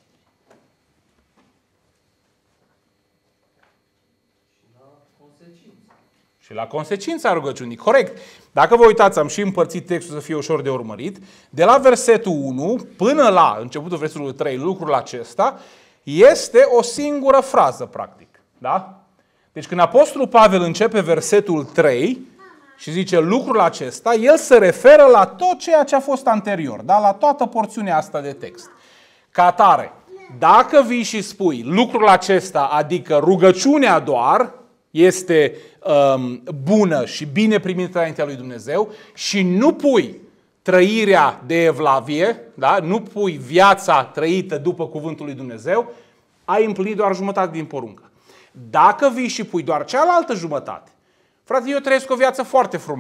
Și la consecința rugăciunii. Corect. Dacă vă uitați, am și împărțit textul să fie ușor de urmărit. De la versetul unu până la începutul versetului trei, lucrul acesta este o singură frază, practic. Da? Deci când Apostolul Pavel începe versetul trei și zice lucrul acesta, el se referă la tot ceea ce a fost anterior, da? La toată porțiunea asta de text. Ca atare, dacă vii și spui lucrul acesta, adică rugăciunea doar, este um, bună și bine primită înaintea lui Dumnezeu și nu pui trăirea de evlavie, da? Nu pui viața trăită după cuvântul lui Dumnezeu, ai împlinit doar jumătate din poruncă. Dacă vii și pui doar cealaltă jumătate, frate, eu trăiesc o viață foarte frumoasă,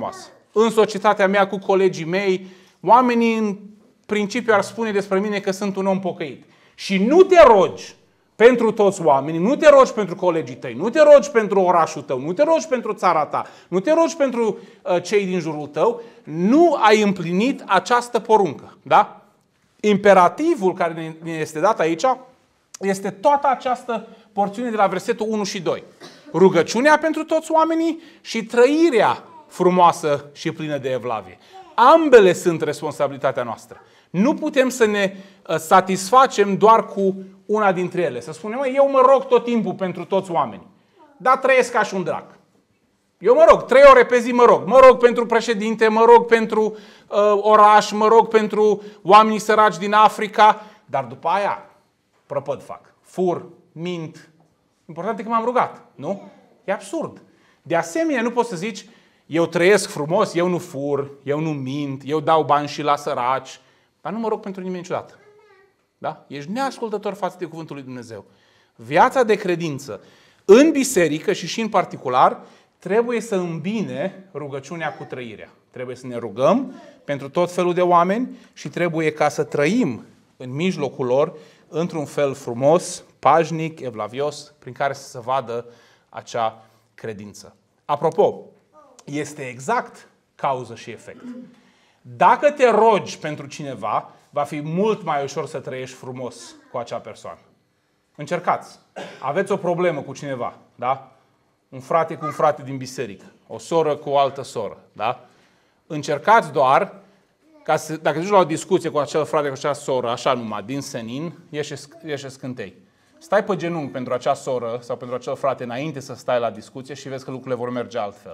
în societatea mea, cu colegii mei, oamenii în principiu ar spune despre mine că sunt un om pocăit. Și nu te rogi pentru toți oamenii, nu te rogi pentru colegii tăi, nu te rogi pentru orașul tău, nu te rogi pentru țara ta, nu te rogi pentru uh, cei din jurul tău, nu ai împlinit această poruncă. Da? Imperativul care ne este dat aici este toată această porțiune de la versetul unu și doi. Rugăciunea pentru toți oamenii și trăirea frumoasă și plină de evlavie. Ambele sunt responsabilitatea noastră. Nu putem să ne satisfacem doar cu una dintre ele. Să spunem, eu mă rog tot timpul pentru toți oamenii, dar trăiesc ca și un drac. Eu mă rog, trei ore pe zi mă rog. Mă rog pentru președinte, mă rog pentru uh, oraș, mă rog pentru oamenii săraci din Africa, dar după aia prăpăd fac. Fur, mint. Important e că m-am rugat, nu? E absurd. De asemenea, nu poți să zici, eu trăiesc frumos, eu nu fur, eu nu mint, eu dau bani și la săraci, dar nu mă rog pentru nimeni niciodată. Da? Ești neascultător față de cuvântul lui Dumnezeu. Viața de credință în biserică și și în particular trebuie să îmbine rugăciunea cu trăirea. Trebuie să ne rugăm pentru tot felul de oameni și trebuie ca să trăim în mijlocul lor într-un fel frumos, pașnic, evlavios, prin care să se vadă acea credință. Apropo, este exact cauză și efect. Dacă te rogi pentru cineva, va fi mult mai ușor să trăiești frumos cu acea persoană. Încercați. Aveți o problemă cu cineva, da? Un frate cu un frate din biserică, o soră cu o altă soră, da? Încercați doar ca să, dacă duci la o discuție cu acel frate, cu acea soră, așa numai, din senin, ieși, ieși scântei. Stai pe genunchi pentru acea soră sau pentru acel frate înainte să stai la discuție și vezi că lucrurile vor merge altfel.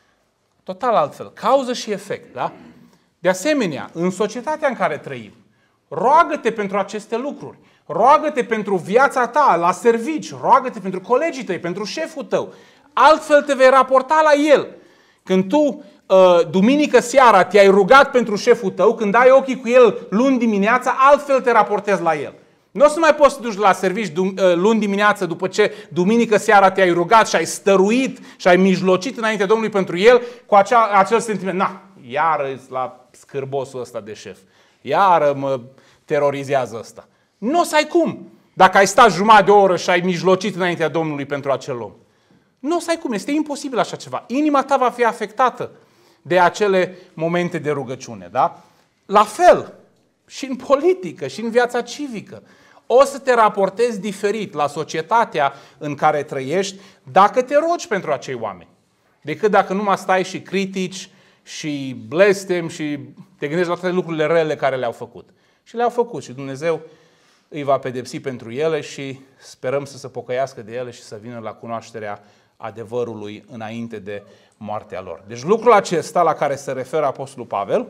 Total altfel. Cauză și efect, da? De asemenea, în societatea în care trăim, roagă-te pentru aceste lucruri. Roagă-te pentru viața ta, la servici, roagă-te pentru colegii tăi, pentru șeful tău. Altfel te vei raporta la el. Când tu, duminică seara, te-ai rugat pentru șeful tău, când ai ochii cu el luni dimineața, altfel te raportezi la el. Nu o să mai poți să duci la servici luni dimineață după ce duminică seara te-ai rugat și ai stăruit și ai mijlocit înainte Domnului pentru el cu acea, acel sentiment. Na, iară la scârbosul ăsta de șef. Iară mă terorizează ăsta. Nu o să ai cum. Dacă ai stat jumătate de oră și ai mijlocit înaintea Domnului pentru acel om. Nu o să ai cum. Este imposibil așa ceva. Inima ta va fi afectată de acele momente de rugăciune. Da? La fel și în politică și în viața civică. O să te raportezi diferit la societatea în care trăiești dacă te rogi pentru acei oameni. Decât dacă numai stai și critici și blestem și te gândești la toate lucrurile rele care le-au făcut. Și le-au făcut și Dumnezeu îi va pedepsi pentru ele și sperăm să se pocăiască de ele și să vină la cunoașterea adevărului înainte de moartea lor. Deci lucrul acesta la care se referă Apostolul Pavel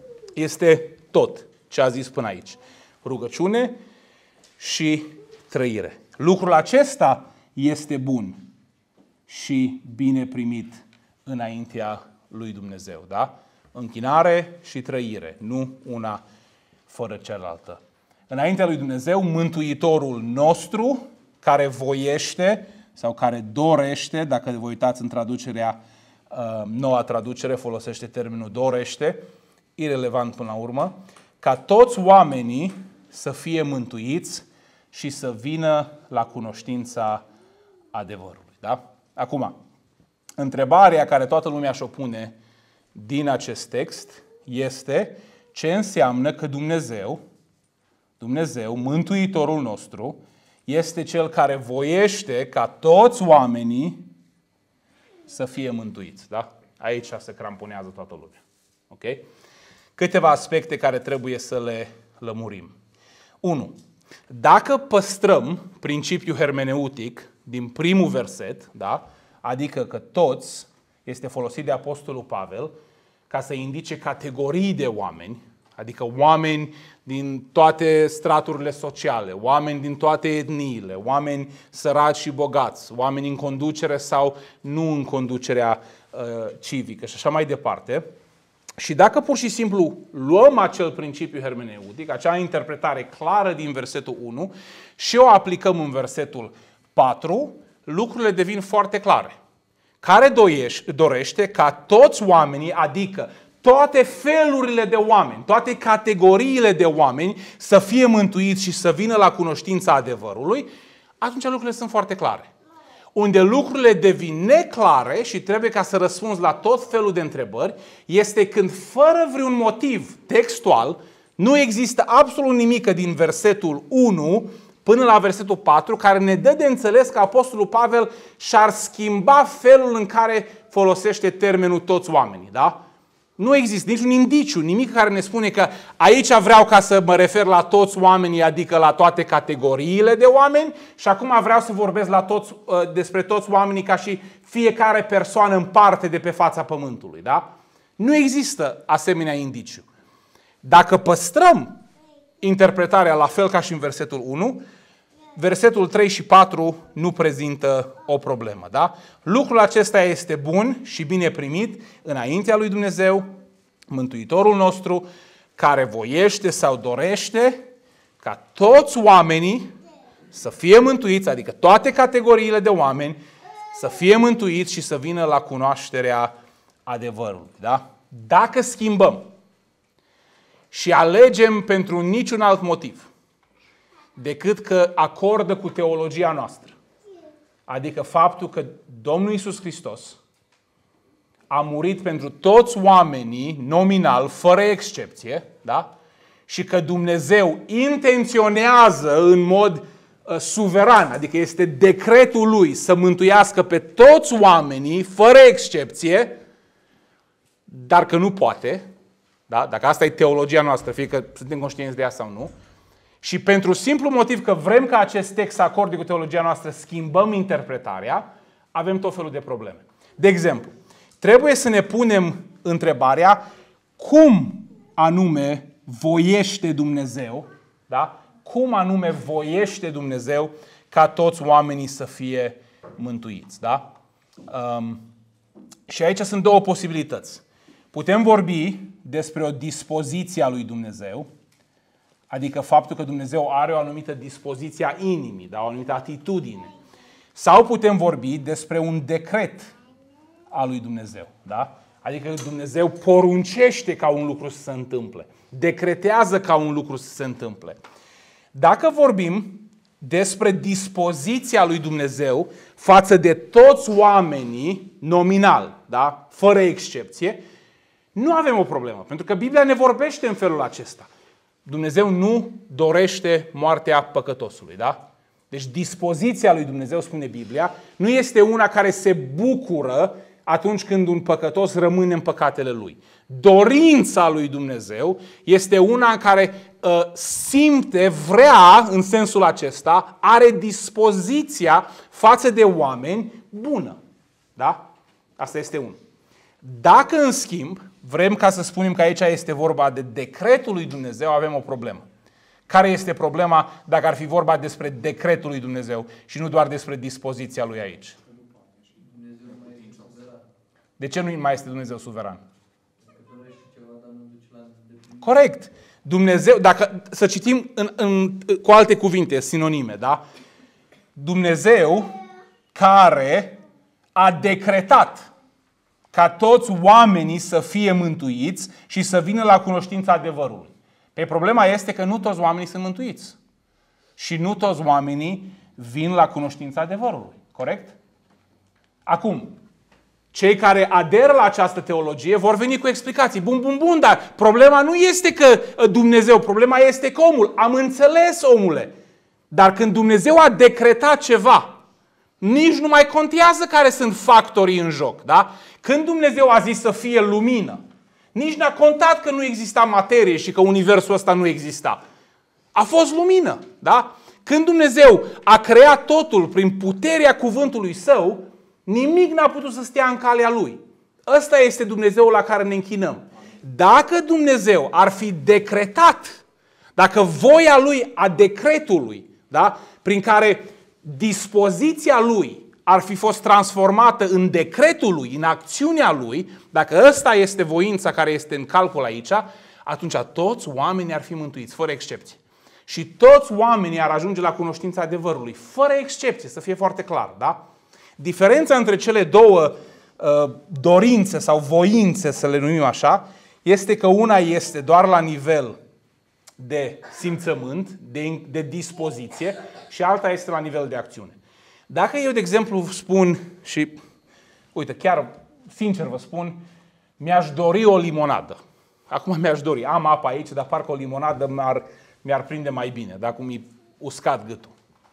este tot ce a zis până aici. Rugăciune și trăire. Lucrul acesta este bun și bine primit înaintea lui Dumnezeu. Da? Închinare și trăire, nu una fără cealaltă. Înaintea lui Dumnezeu, Mântuitorul nostru, care voiește sau care dorește, dacă vă uitați în traducerea, noua traducere folosește termenul dorește, irelevant până la urmă, ca toți oamenii să fie mântuiți și să vină la cunoștința adevărului. Da? Acum, întrebarea care toată lumea și-o pune din acest text este ce înseamnă că Dumnezeu, Dumnezeu, Mântuitorul nostru, este Cel care voiește ca toți oamenii să fie mântuiți. Da? Aici se cramponează toată lumea. Ok? Câteva aspecte care trebuie să le lămurim. unu. Dacă păstrăm principiul hermeneutic din primul verset, da? Adică că toți, este folosit de Apostolul Pavel ca să indice categorii de oameni, adică oameni din toate straturile sociale, oameni din toate etniile, oameni săraci și bogați, oameni în conducere sau nu în conducerea uh, civică și așa mai departe. Și dacă pur și simplu luăm acel principiu hermeneutic, acea interpretare clară din versetul unu și o aplicăm în versetul patru, lucrurile devin foarte clare. care dorește ca toți oamenii, adică toate felurile de oameni, toate categoriile de oameni să fie mântuiți și să vină la cunoștința adevărului, atunci lucrurile sunt foarte clare. Unde lucrurile devin neclare și trebuie ca să răspunzi la tot felul de întrebări, este când fără vreun motiv textual, nu există absolut nimic din versetul unu până la versetul patru care ne dă de înțeles că Apostolul Pavel și-ar schimba felul în care folosește termenul toți oamenii. Da? Nu există niciun indiciu, nimic care ne spune că aici vreau ca să mă refer la toți oamenii, adică la toate categoriile de oameni, și acum vreau să vorbesc la toți, despre toți oamenii ca și fiecare persoană în parte de pe fața pământului. Da? Nu există asemenea indiciu. Dacă păstrăm interpretarea la fel ca și în versetul unu, versetul trei și patru nu prezintă o problemă. Da? Lucrul acesta este bun și bine primit înaintea lui Dumnezeu, Mântuitorul nostru, care voiește sau dorește ca toți oamenii să fie mântuiți, adică toate categoriile de oameni să fie mântuiți și să vină la cunoașterea adevărului. Da? Dacă schimbăm și alegem pentru niciun alt motiv decât că acordă cu teologia noastră, adică faptul că Domnul Iisus Hristos a murit pentru toți oamenii, nominal, fără excepție, da? Și că Dumnezeu intenționează în mod uh, suveran, adică este decretul Lui să mântuiască pe toți oamenii, fără excepție, dar că nu poate, da? Dacă asta e teologia noastră, fie că suntem conștienți de ea sau nu, și pentru simplu motiv că vrem ca acest text să acorde cu teologia noastră, schimbăm interpretarea, avem tot felul de probleme. De exemplu, trebuie să ne punem întrebarea cum anume voiește Dumnezeu, da? Cum anume voiește Dumnezeu ca toți oamenii să fie mântuiți. Da? Um, și aici sunt două posibilități. Putem vorbi despre o dispoziție a lui Dumnezeu, adică faptul că Dumnezeu are o anumită dispoziție a inimii, da? O anumită atitudine. Sau putem vorbi despre un decret al lui Dumnezeu. Da? Adică Dumnezeu poruncește ca un lucru să se întâmple. Decretează ca un lucru să se întâmple. Dacă vorbim despre dispoziția lui Dumnezeu față de toți oamenii, nominal, da? Fără excepție, nu avem o problemă. Pentru că Biblia ne vorbește în felul acesta. Dumnezeu nu dorește moartea păcătosului. Da? Deci dispoziția lui Dumnezeu, spune Biblia, nu este una care se bucură atunci când un păcătos rămâne în păcatele lui. Dorința lui Dumnezeu este una în care uh, simte, vrea, în sensul acesta, are dispoziția față de oameni bună. Da? Asta este unul. Dacă, în schimb, vrem ca să spunem că aici este vorba de decretul lui Dumnezeu, avem o problemă. Care este problema dacă ar fi vorba despre decretul lui Dumnezeu și nu doar despre dispoziția lui aici? De ce nu mai este Dumnezeu suveran? Corect. Dumnezeu, dacă să citim în, în, cu alte cuvinte, sinonime, da? Dumnezeu care a decretat ca toți oamenii să fie mântuiți și să vină la cunoștința adevărului. Pe problema este că nu toți oamenii sunt mântuiți. Și nu toți oamenii vin la cunoștința adevărului. Corect? Acum, cei care aderă la această teologie vor veni cu explicații. Bun, bun, bun, dar problema nu este că Dumnezeu, problema este că omul. Am înțeles, omule. Dar când Dumnezeu a decretat ceva, nici nu mai contează care sunt factorii în joc. Da? Când Dumnezeu a zis să fie lumină, nici n-a contat că nu exista materie și că universul ăsta nu exista. A fost lumină. Da? Când Dumnezeu a creat totul prin puterea cuvântului Său, nimic n-a putut să stea în calea Lui. Ăsta este Dumnezeul la care ne închinăm. Dacă Dumnezeu ar fi decretat, dacă voia Lui, a decretului, da? Prin care dispoziția Lui ar fi fost transformată în decretul Lui, în acțiunea Lui, dacă ăsta este voința care este în calcul aici, atunci toți oamenii ar fi mântuiți, fără excepție. Și toți oamenii ar ajunge la cunoștința adevărului, fără excepție, să fie foarte clar. Da? Diferența între cele două dorințe sau voințe, să le numim așa, este că una este doar la nivel de simțământ, de, de dispoziție și alta este la nivel de acțiune. Dacă eu, de exemplu, spun și, uite, chiar sincer vă spun, mi-aș dori o limonadă. Acum mi-aș dori, am apă aici, dar parcă o limonadă mi-ar, mi-ar prinde mai bine, dacă mi-e uscat gâtul.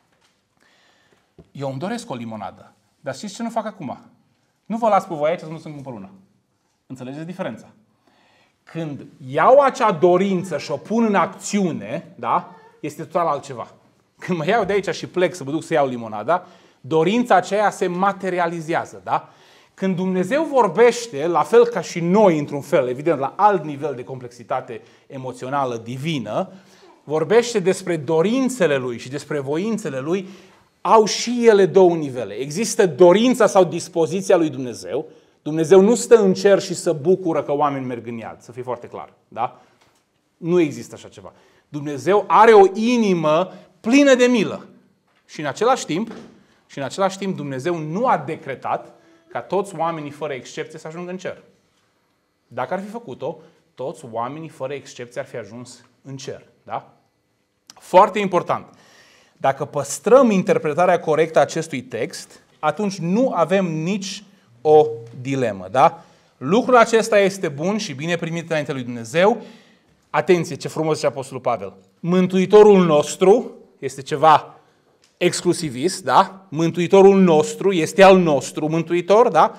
Eu îmi doresc o limonadă, dar știți ce nu fac acum? Nu vă las pe voi aici să nu sunt cumpăr una. Înțelegeți diferența? Când iau acea dorință și o pun în acțiune, da, este total altceva. Când mă iau de aici și plec să mă duc să iau limonada, dorința aceea se materializează, da? Când Dumnezeu vorbește, la fel ca și noi, într-un fel, evident, la alt nivel de complexitate emoțională divină, vorbește despre dorințele Lui și despre voințele Lui, au și ele două nivele. Există dorința sau dispoziția lui Dumnezeu. Dumnezeu nu stă în cer și se bucură că oameni merg în iad, să fie foarte clar. Da? Nu există așa ceva. Dumnezeu are o inimă plină de milă. Și în același timp, și în același timp Dumnezeu nu a decretat ca toți oamenii fără excepție să ajungă în cer. Dacă ar fi făcut-o, toți oamenii fără excepție ar fi ajuns în cer. Da? Foarte important. Dacă păstrăm interpretarea corectă a acestui text, atunci nu avem nici o dilemă. Da? Lucrul acesta este bun și bine primit înaintea lui Dumnezeu. Atenție, ce frumos zice Apostolul Pavel. Mântuitorul nostru este ceva exclusivist, da? Mântuitorul nostru este al nostru mântuitor, da?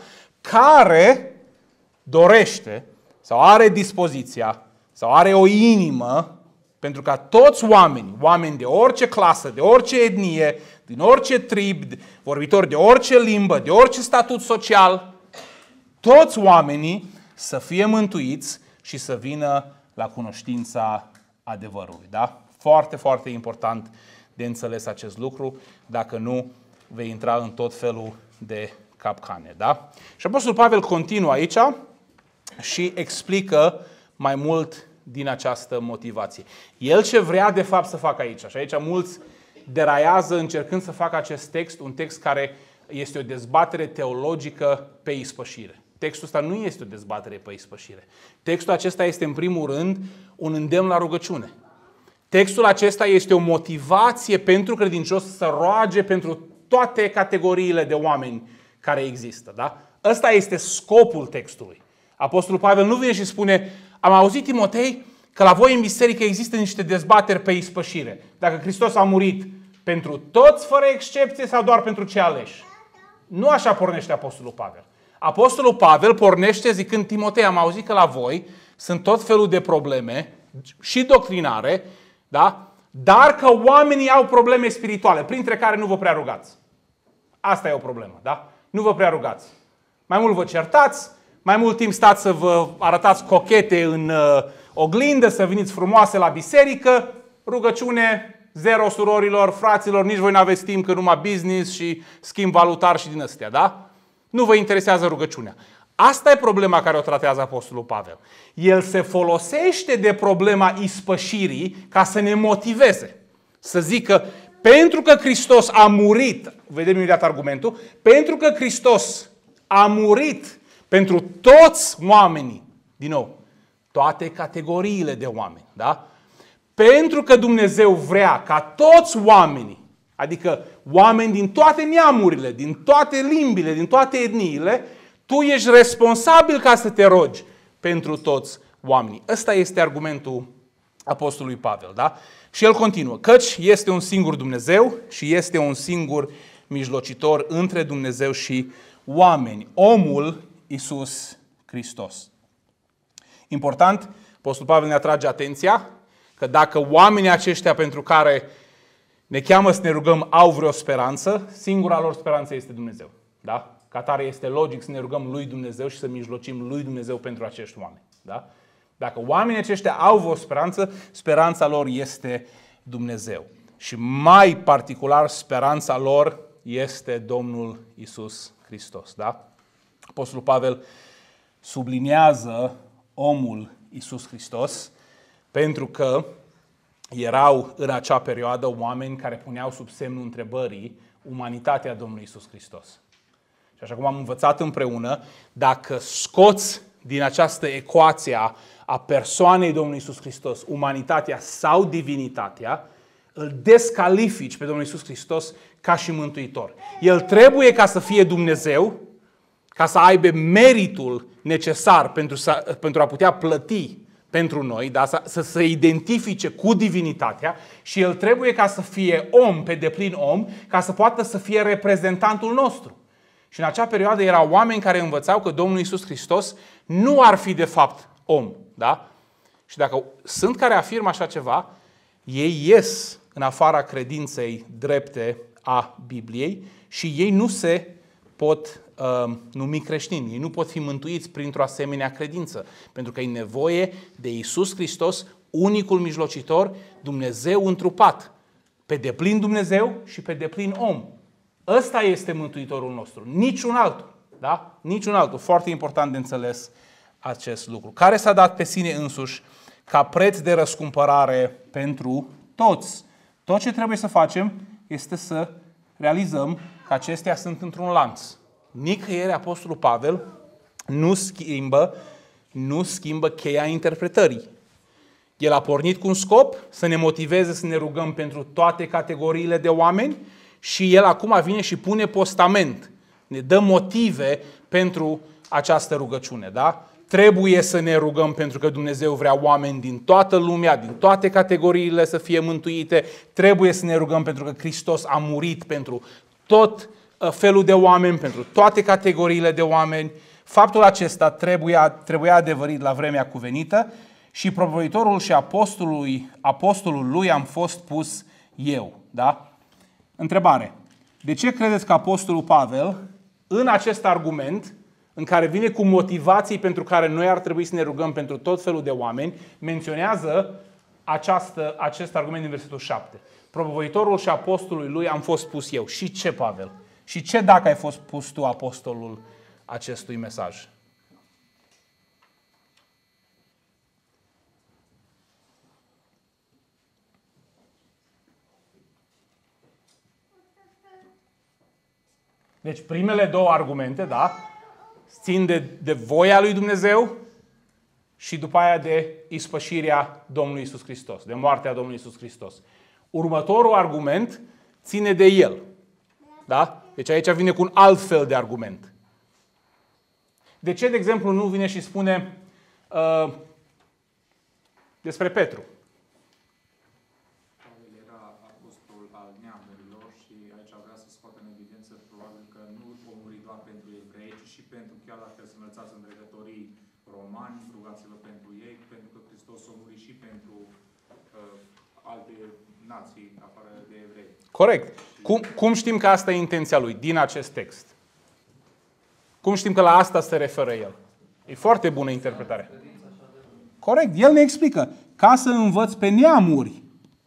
Care dorește sau are dispoziția sau are o inimă pentru ca toți oamenii, oameni de orice clasă, de orice etnie, din orice trib, vorbitori de orice limbă, de orice statut social, toți oamenii să fie mântuiți și să vină la cunoștința adevărului. Da? Foarte, foarte important de înțeles acest lucru, dacă nu vei intra în tot felul de capcane. Da? Și Apostolul Pavel continuă aici și explică mai mult din această motivație. El ce vrea de fapt să facă aici, și aici mulți deraiază încercând să facă acest text, un text care este o dezbatere teologică pe ispășire. Textul ăsta nu este o dezbatere pe ispășire. Textul acesta este în primul rând un îndemn la rugăciune. Textul acesta este o motivație pentru credincios să roage pentru toate categoriile de oameni care există. Da? Ăsta este scopul textului. Apostolul Pavel nu vine și spune: am auzit, Timotei, că la voi în biserică există niște dezbateri pe ispășire. Dacă Hristos a murit pentru toți fără excepție sau doar pentru cei aleși. Nu așa pornește Apostolul Pavel. Apostolul Pavel pornește zicând: Timotei, am auzit că la voi sunt tot felul de probleme și doctrinare, da? Dar că oamenii au probleme spirituale, printre care nu vă prea rugați. Asta e o problemă, da? Nu vă prea rugați. Mai mult vă certați, mai mult timp stați să vă arătați cochete în uh, oglindă, să veniți frumoase la biserică, rugăciune zero, surorilor, fraților, nici voi n-aveți timp, că numai business și schimb valutar și din astea, da? Nu vă interesează rugăciunea. Asta e problema care o tratează Apostolul Pavel. El se folosește de problema ispășirii ca să ne motiveze. Să zică, pentru că Hristos a murit, vedem imediat argumentul, pentru că Hristos a murit pentru toți oamenii, din nou, toate categoriile de oameni, da? Pentru că Dumnezeu vrea ca toți oamenii, adică oameni din toate neamurile, din toate limbile, din toate etniile, tu ești responsabil ca să te rogi pentru toți oamenii. Ăsta este argumentul Apostolului Pavel, da? Și el continuă, căci este un singur Dumnezeu și este un singur mijlocitor între Dumnezeu și oameni, omul Iisus Hristos. Important, Apostolul Pavel ne atrage atenția că dacă oamenii aceștia pentru care ne cheamă să ne rugăm au vreo speranță, singura lor speranță este Dumnezeu. Da? Ca tare este logic să ne rugăm lui Dumnezeu și să mijlocim lui Dumnezeu pentru acești oameni. Da? Dacă oamenii aceștia au vreo speranță, speranța lor este Dumnezeu. Și mai particular, speranța lor este Domnul Iisus Hristos. Da? Apostolul Pavel subliniază omul Iisus Hristos pentru că erau în acea perioadă oameni care puneau sub semnul întrebării umanitatea Domnului Iisus Hristos. Și așa cum am învățat împreună, dacă scoți din această ecuație a, a persoanei Domnului Iisus Hristos umanitatea sau divinitatea, îl descalifici pe Domnul Iisus Hristos ca și mântuitor. El trebuie ca să fie Dumnezeu, ca să aibă meritul necesar pentru, să, pentru a putea plăti pentru noi, da? să, să se identifice cu divinitatea, și el trebuie ca să fie om, pe deplin om, ca să poată să fie reprezentantul nostru. Și în acea perioadă erau oameni care învățau că Domnul Iisus Hristos nu ar fi de fapt om. Da? Și dacă sunt care afirmă așa ceva, ei ies în afara credinței drepte a Bibliei și ei nu se pot uh, numi creștini. Ei nu pot fi mântuiți printr-o asemenea credință. Pentru că e nevoie de Iisus Hristos, unicul mijlocitor, Dumnezeu întrupat. Pe deplin Dumnezeu și pe deplin om. Ăsta este Mântuitorul nostru. Niciun altul. Da? Niciun altul. Foarte important de înțeles acest lucru. Care s-a dat pe sine însuși ca preț de răscumpărare pentru toți. Tot ce trebuie să facem este să realizăm că acestea sunt într-un lanț. Nicăieri Apostolul Pavel nu schimbă, nu schimbă cheia interpretării. El a pornit cu un scop, să ne motiveze să ne rugăm pentru toate categoriile de oameni, și el acum vine și pune postament. Ne dă motive pentru această rugăciune. Da? Trebuie să ne rugăm pentru că Dumnezeu vrea oameni din toată lumea, din toate categoriile să fie mântuite. Trebuie să ne rugăm pentru că Hristos a murit pentru tot felul de oameni, pentru toate categoriile de oameni. Faptul acesta trebuia, trebuia adevărit la vremea cuvenită și propovăduitorul și apostolul, apostolul lui am fost pus eu. Da? Întrebare. De ce credeți că apostolul Pavel, în acest argument, în care vine cu motivații pentru care noi ar trebui să ne rugăm pentru tot felul de oameni, menționează această, acest argument din versetul șapte? Propovăduitorul și apostolul lui am fost pus eu. Și ce, Pavel? Și ce dacă ai fost pus tu apostolul acestui mesaj? Deci primele două argumente, da, țin de, de voia lui Dumnezeu și după aia de ispășirea Domnului Iisus Hristos, de moartea Domnului Iisus Hristos. Următorul argument ține de el. Da? Deci aici vine cu un alt fel de argument. De ce, de exemplu, nu vine și spune uh, despre Petru? Pavel era apostol al neamurilor și aici vrea să scoată în evidență probabil că nu o muri doar pentru evrei, ci și pentru, chiar dacă se înălțați în dregătorii romani, rugați-vă pentru ei, pentru că Hristos o muri și pentru uh, alte nații afară de evrei. Corect. Cum, cum știm că asta e intenția lui din acest text? Cum știm că la asta se referă el? E foarte bună interpretare. Corect. El ne explică. Ca să învăț pe neamuri.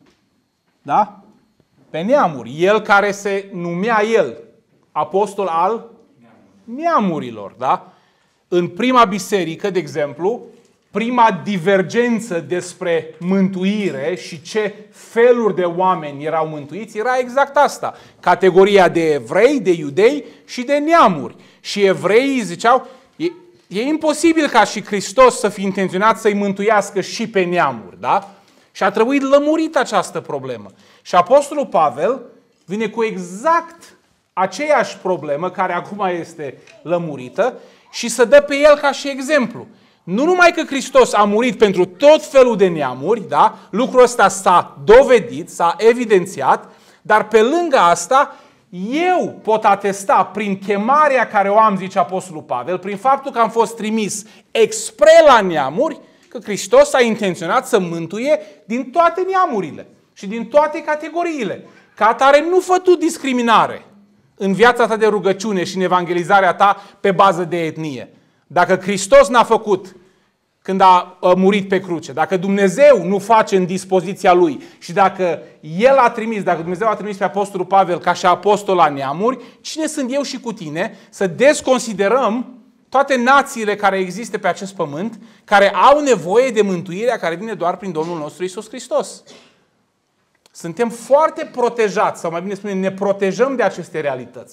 Da? Pe neamuri. El care se numea el apostol al neamurilor. Da? În prima biserică, de exemplu, prima divergență despre mântuire și ce feluri de oameni erau mântuiți era exact asta. Categoria de evrei, de iudei și de neamuri. Și evreii ziceau, e, e imposibil ca și Hristos să fi intenționat să-i mântuiască și pe neamuri. Da? Și a trebuit lămurit această problemă. Și apostolul Pavel vine cu exact aceeași problemă care acum este lămurită și să dă pe el ca și exemplu. Nu numai că Hristos a murit pentru tot felul de neamuri, da? Lucrul ăsta s-a dovedit, s-a evidențiat, dar pe lângă asta eu pot atesta prin chemarea care o am, zice apostolul Pavel, prin faptul că am fost trimis expre la neamuri, că Hristos a intenționat să mântuie din toate neamurile și din toate categoriile. Ca atare nu fă tu discriminare în viața ta de rugăciune și în evangelizarea ta pe bază de etnie. Dacă Hristos n-a făcut când a murit pe cruce, dacă Dumnezeu nu face în dispoziția Lui și dacă El a trimis, dacă Dumnezeu a trimis pe apostolul Pavel ca și apostol la neamuri, cine sunt eu și cu tine să desconsiderăm toate națiile care există pe acest pământ, care au nevoie de mântuirea care vine doar prin Domnul nostru Iisus Hristos? Suntem foarte protejați, sau mai bine spune, ne protejăm de aceste realități.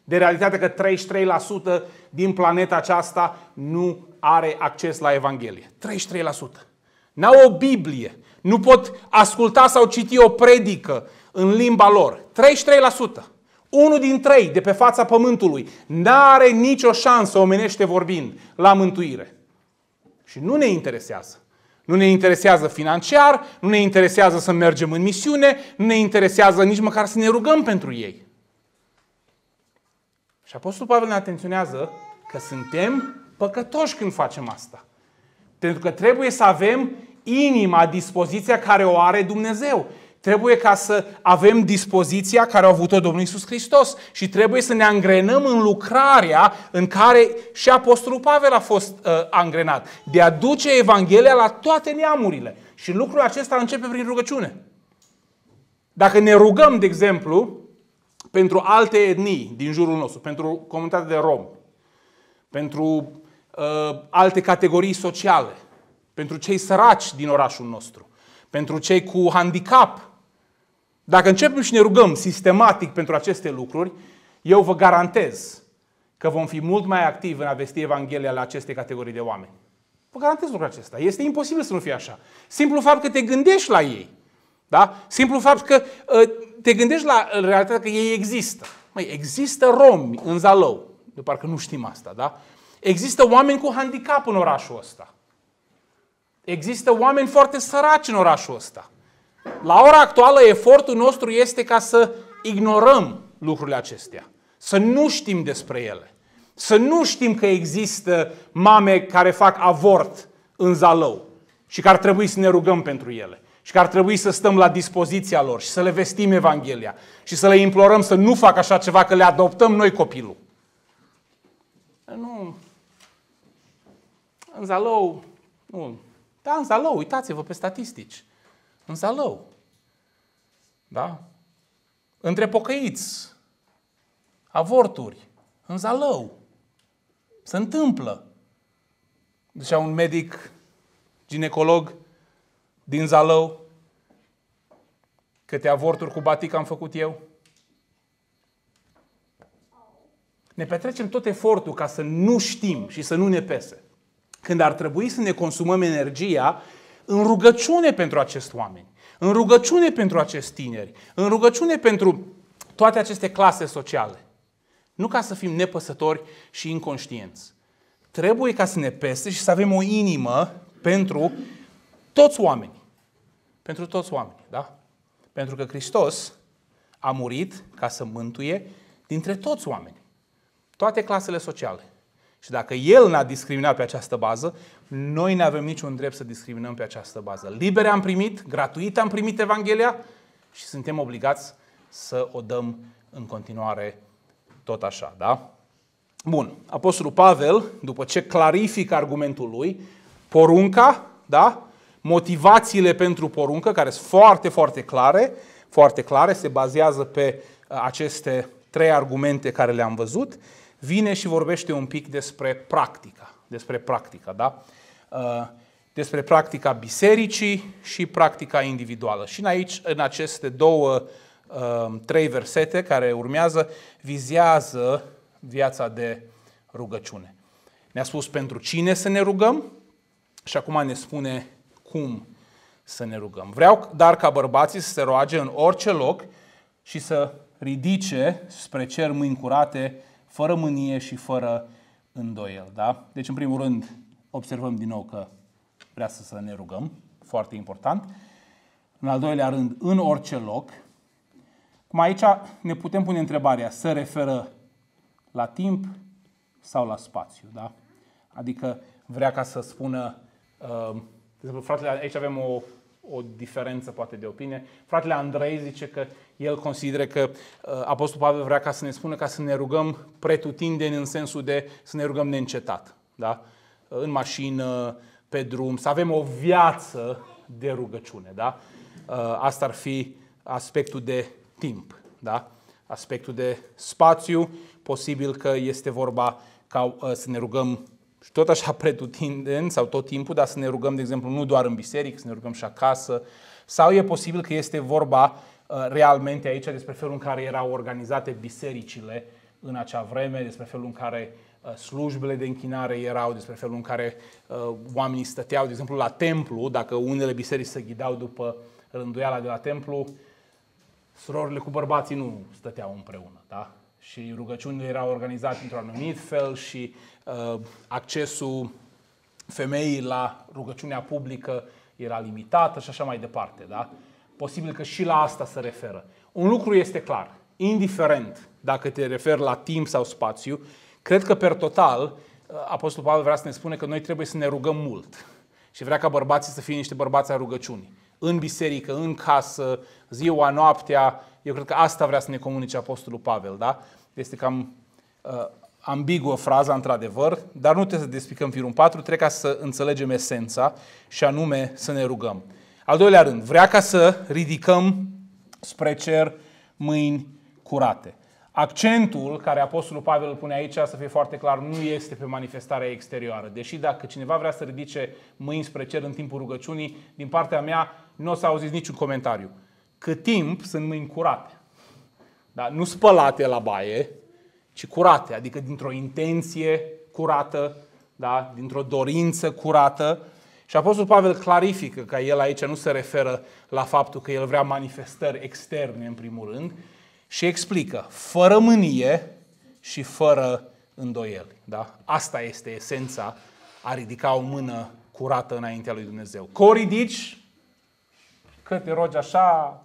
De realitatea că treizeci și trei la sută din planeta aceasta nu are acces la Evanghelie. treizeci și trei la sută. N-au o Biblie. Nu pot asculta sau citi o predică în limba lor. treizeci și trei la sută. Unul din trei de pe fața pământului n-are nicio șansă, omenește vorbind, la mântuire. Și nu ne interesează. Nu ne interesează financiar, nu ne interesează să mergem în misiune, nu ne interesează nici măcar să ne rugăm pentru ei. Și Apostolul Pavel ne atenționează că suntem păcătoși când facem asta. Pentru că trebuie să avem inima, dispoziția care o are Dumnezeu. Trebuie ca să avem dispoziția care a avut-o Domnul Iisus Hristos și trebuie să ne angrenăm în lucrarea în care și Apostolul Pavel a fost uh, angrenat. De a duce Evanghelia la toate neamurile. Și lucrul acesta începe prin rugăciune. Dacă ne rugăm, de exemplu, pentru alte etnii din jurul nostru, pentru comunitatea de romi, pentru uh, alte categorii sociale, pentru cei săraci din orașul nostru, pentru cei cu handicap. Dacă începem și ne rugăm sistematic pentru aceste lucruri, eu vă garantez că vom fi mult mai activi în a vesti Evanghelia la aceste categorii de oameni. Vă garantez lucrul acesta. Este imposibil să nu fie așa. Simplu fapt că te gândești la ei. Da? Simplu fapt că uh, te gândești la realitatea că ei există. Măi, există romi în Zalău. De parcă nu știm asta, da? Există oameni cu handicap în orașul ăsta. Există oameni foarte săraci în orașul ăsta. La ora actuală, efortul nostru este ca să ignorăm lucrurile acestea. Să nu știm despre ele. Să nu știm că există mame care fac avort în Zalău și că ar trebui să ne rugăm pentru ele. Și că ar trebui să stăm la dispoziția lor și să le vestim Evanghelia. Și să le implorăm să nu facă așa ceva, că le adoptăm noi copilul. Nu. În Zalău, nu. Da, în Zalău, uitați-vă pe statistici. În Zalău. Da? Între pocăiți. Avorturi. În Zalău. Se întâmplă. Zicea un medic ginecolog din Zalău, câte avorturi cu batic am făcut eu. Ne petrecem tot efortul ca să nu știm și să nu ne pese. Când ar trebui să ne consumăm energia în rugăciune pentru acești oameni, în rugăciune pentru acești tineri, în rugăciune pentru toate aceste clase sociale. Nu ca să fim nepăsători și inconștienți. Trebuie ca să ne pese și să avem o inimă pentru toți oamenii. Pentru toți oamenii, da? Pentru că Hristos a murit ca să mântuie dintre toți oamenii. Toate clasele sociale. Și dacă El n-a discriminat pe această bază, noi nu avem niciun drept să discriminăm pe această bază. Liber am primit, gratuit am primit Evanghelia și suntem obligați să o dăm în continuare tot așa, da? Bun, Apostolul Pavel, după ce clarifică argumentul lui, porunca, da? Motivațiile pentru poruncă, care sunt foarte, foarte clare, foarte clare, se bazează pe aceste trei argumente care le-am văzut, vine și vorbește un pic despre practica, despre practica, da? Despre practica bisericii și practica individuală. Și în aici, în aceste două, trei versete care urmează, vizează viața de rugăciune. Ne-a spus pentru cine să ne rugăm și acum ne spune cum să ne rugăm. Vreau, dar, ca bărbații să se roage în orice loc și să ridice spre cer mâini curate, fără mânie și fără îndoiel. Da? Deci, în primul rând, observăm din nou că vrea să, să ne rugăm, foarte important. În al doilea rând, în orice loc. Cum aici ne putem pune întrebarea, se referă la timp sau la spațiu? Da? Adică vrea ca să spună, uh, de exemplu, fratele, aici avem o, o diferență poate de opinie. Fratele Andrei zice că el consideră că uh, Apostolul Pavel vrea ca să ne spună ca să ne rugăm pretutindeni în sensul de să ne rugăm neîncetat. Da? În mașină, pe drum, să avem o viață de rugăciune. Da? Uh, asta ar fi aspectul de timp. Da? Aspectul de spațiu, posibil că este vorba ca uh, să ne rugăm și tot așa pretutindeni sau tot timpul, dar să ne rugăm, de exemplu, nu doar în biserică, să ne rugăm și acasă. Sau e posibil că este vorba uh, realmente aici despre felul în care erau organizate bisericile în acea vreme, despre felul în care slujbele de închinare erau, despre felul în care uh, oamenii stăteau, de exemplu, la templu. Dacă unele biserici se ghidau după rânduiala de la templu, surorile cu bărbații nu stăteau împreună, da? Și rugăciunile erau organizate într-un anumit fel și uh, accesul femeii la rugăciunea publică era limitată și așa mai departe, da? Posibil că și la asta se referă. Un lucru este clar, indiferent dacă te referi la timp sau spațiu, cred că, per total, Apostolul Pavel vrea să ne spune că noi trebuie să ne rugăm mult și vrea ca bărbații să fie niște bărbați ai rugăciunii. În biserică, în casă, ziua, noaptea, eu cred că asta vrea să ne comunice Apostolul Pavel, da? Este cam uh, ambiguă fraza, într-adevăr, dar nu trebuie să despicăm firul în patru, trebuie ca să înțelegem esența și anume să ne rugăm. Al doilea rând, vrea ca să ridicăm spre cer mâini curate. Accentul care Apostolul Pavel îl pune aici, să fie foarte clar, nu este pe manifestarea exterioară. Deși dacă cineva vrea să ridice mâini spre cer în timpul rugăciunii, din partea mea nu o să auziți niciun comentariu. Cât timp sunt mâini curate. Da? Nu spălate la baie, ci curate, adică dintr-o intenție curată, da? Dintr-o dorință curată. Și Apostolul Pavel clarifică că el aici nu se referă la faptul că el vrea manifestări externe în primul rând, și explică, fără mânie și fără îndoieli. Da? Asta este esența a ridica o mână curată înaintea lui Dumnezeu. Că o ridici, că te rogi așa,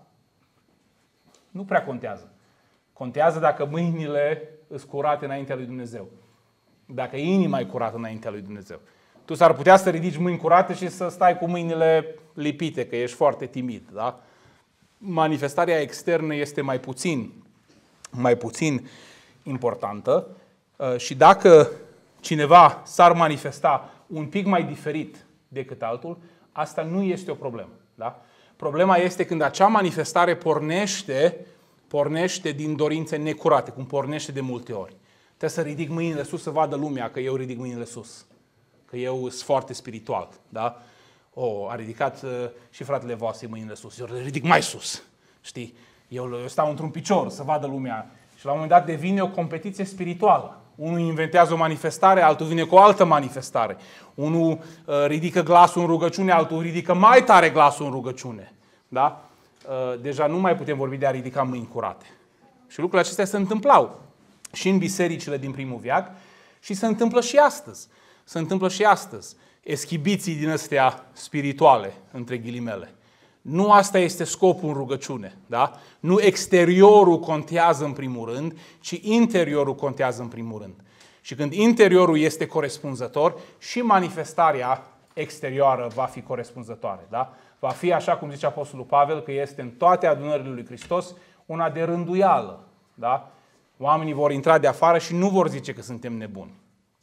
nu prea contează. Contează dacă mâinile îs curate înaintea lui Dumnezeu. Dacă inima e curată înaintea lui Dumnezeu. Tu s-ar putea să ridici mâini curate și să stai cu mâinile lipite, că ești foarte timid. Da? Manifestarea externă este mai puțin, mai puțin importantă și dacă cineva s-ar manifesta un pic mai diferit decât altul, asta nu este o problemă. Da? Problema este când acea manifestare pornește, pornește din dorințe necurate, cum pornește de multe ori. Trebuie să ridic mâinile sus să vadă lumea că eu ridic mâinile sus, că eu sunt foarte spiritual. Da? O, a ridicat uh, și fratele voastre mâinile sus. Eu le ridic mai sus. Știi? Eu, eu stau într-un picior să vadă lumea. Și la un moment dat devine o competiție spirituală. Unul inventează o manifestare, altul vine cu o altă manifestare. Unul uh, ridică glasul în rugăciune, altul ridică mai tare glasul în rugăciune. Da? Uh, deja nu mai putem vorbi de a ridica mâini curate. Și lucrurile acestea se întâmplau și în bisericile din primul veac și se întâmplă și astăzi. Se întâmplă și astăzi. Eschibiții din astea spirituale, între ghilimele. Nu asta este scopul în rugăciune. Da? Nu exteriorul contează în primul rând, ci interiorul contează în primul rând. Și când interiorul este corespunzător, și manifestarea exterioară va fi corespunzătoare. Da? Va fi, așa cum zice Apostolul Pavel, că este în toate adunările lui Hristos una de rânduială. Da? Oamenii vor intra de afară și nu vor zice că suntem nebuni.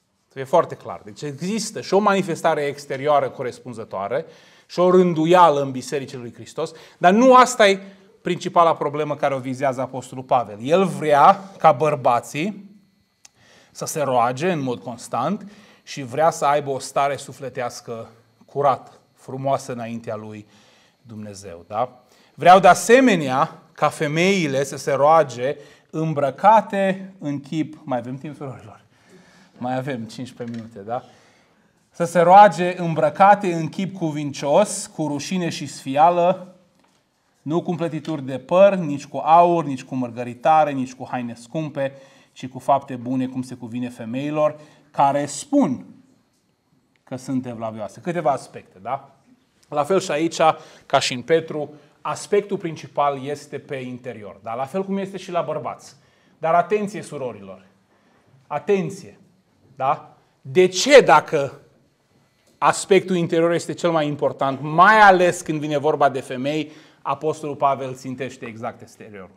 E foarte clar. Deci există și o manifestare exterioară corespunzătoare și o rânduială în bisericile lui Hristos, dar nu asta e principala problemă care o vizează Apostolul Pavel. El vrea ca bărbații să se roage în mod constant și vrea să aibă o stare sufletească curată, frumoasă înaintea lui Dumnezeu. Da? Vreau de asemenea ca femeile să se roage îmbrăcate în chip. Mai avem timp, surorilor? Mai avem cincisprezece minute, da? Să se roage îmbrăcate în chip cuvincios, cu rușine și sfială, nu cu împletituri de păr, nici cu aur, nici cu mărgăritare, nici cu haine scumpe, ci cu fapte bune, cum se cuvine femeilor, care spun că sunt evlavioase. Câteva aspecte, da? La fel și aici, ca și în Petru, aspectul principal este pe interior, da? La fel cum este și la bărbați. Dar atenție, surorilor! Atenție! Da? De ce, dacă aspectul interior este cel mai important, mai ales când vine vorba de femei, Apostolul Pavel țintește exact exteriorul?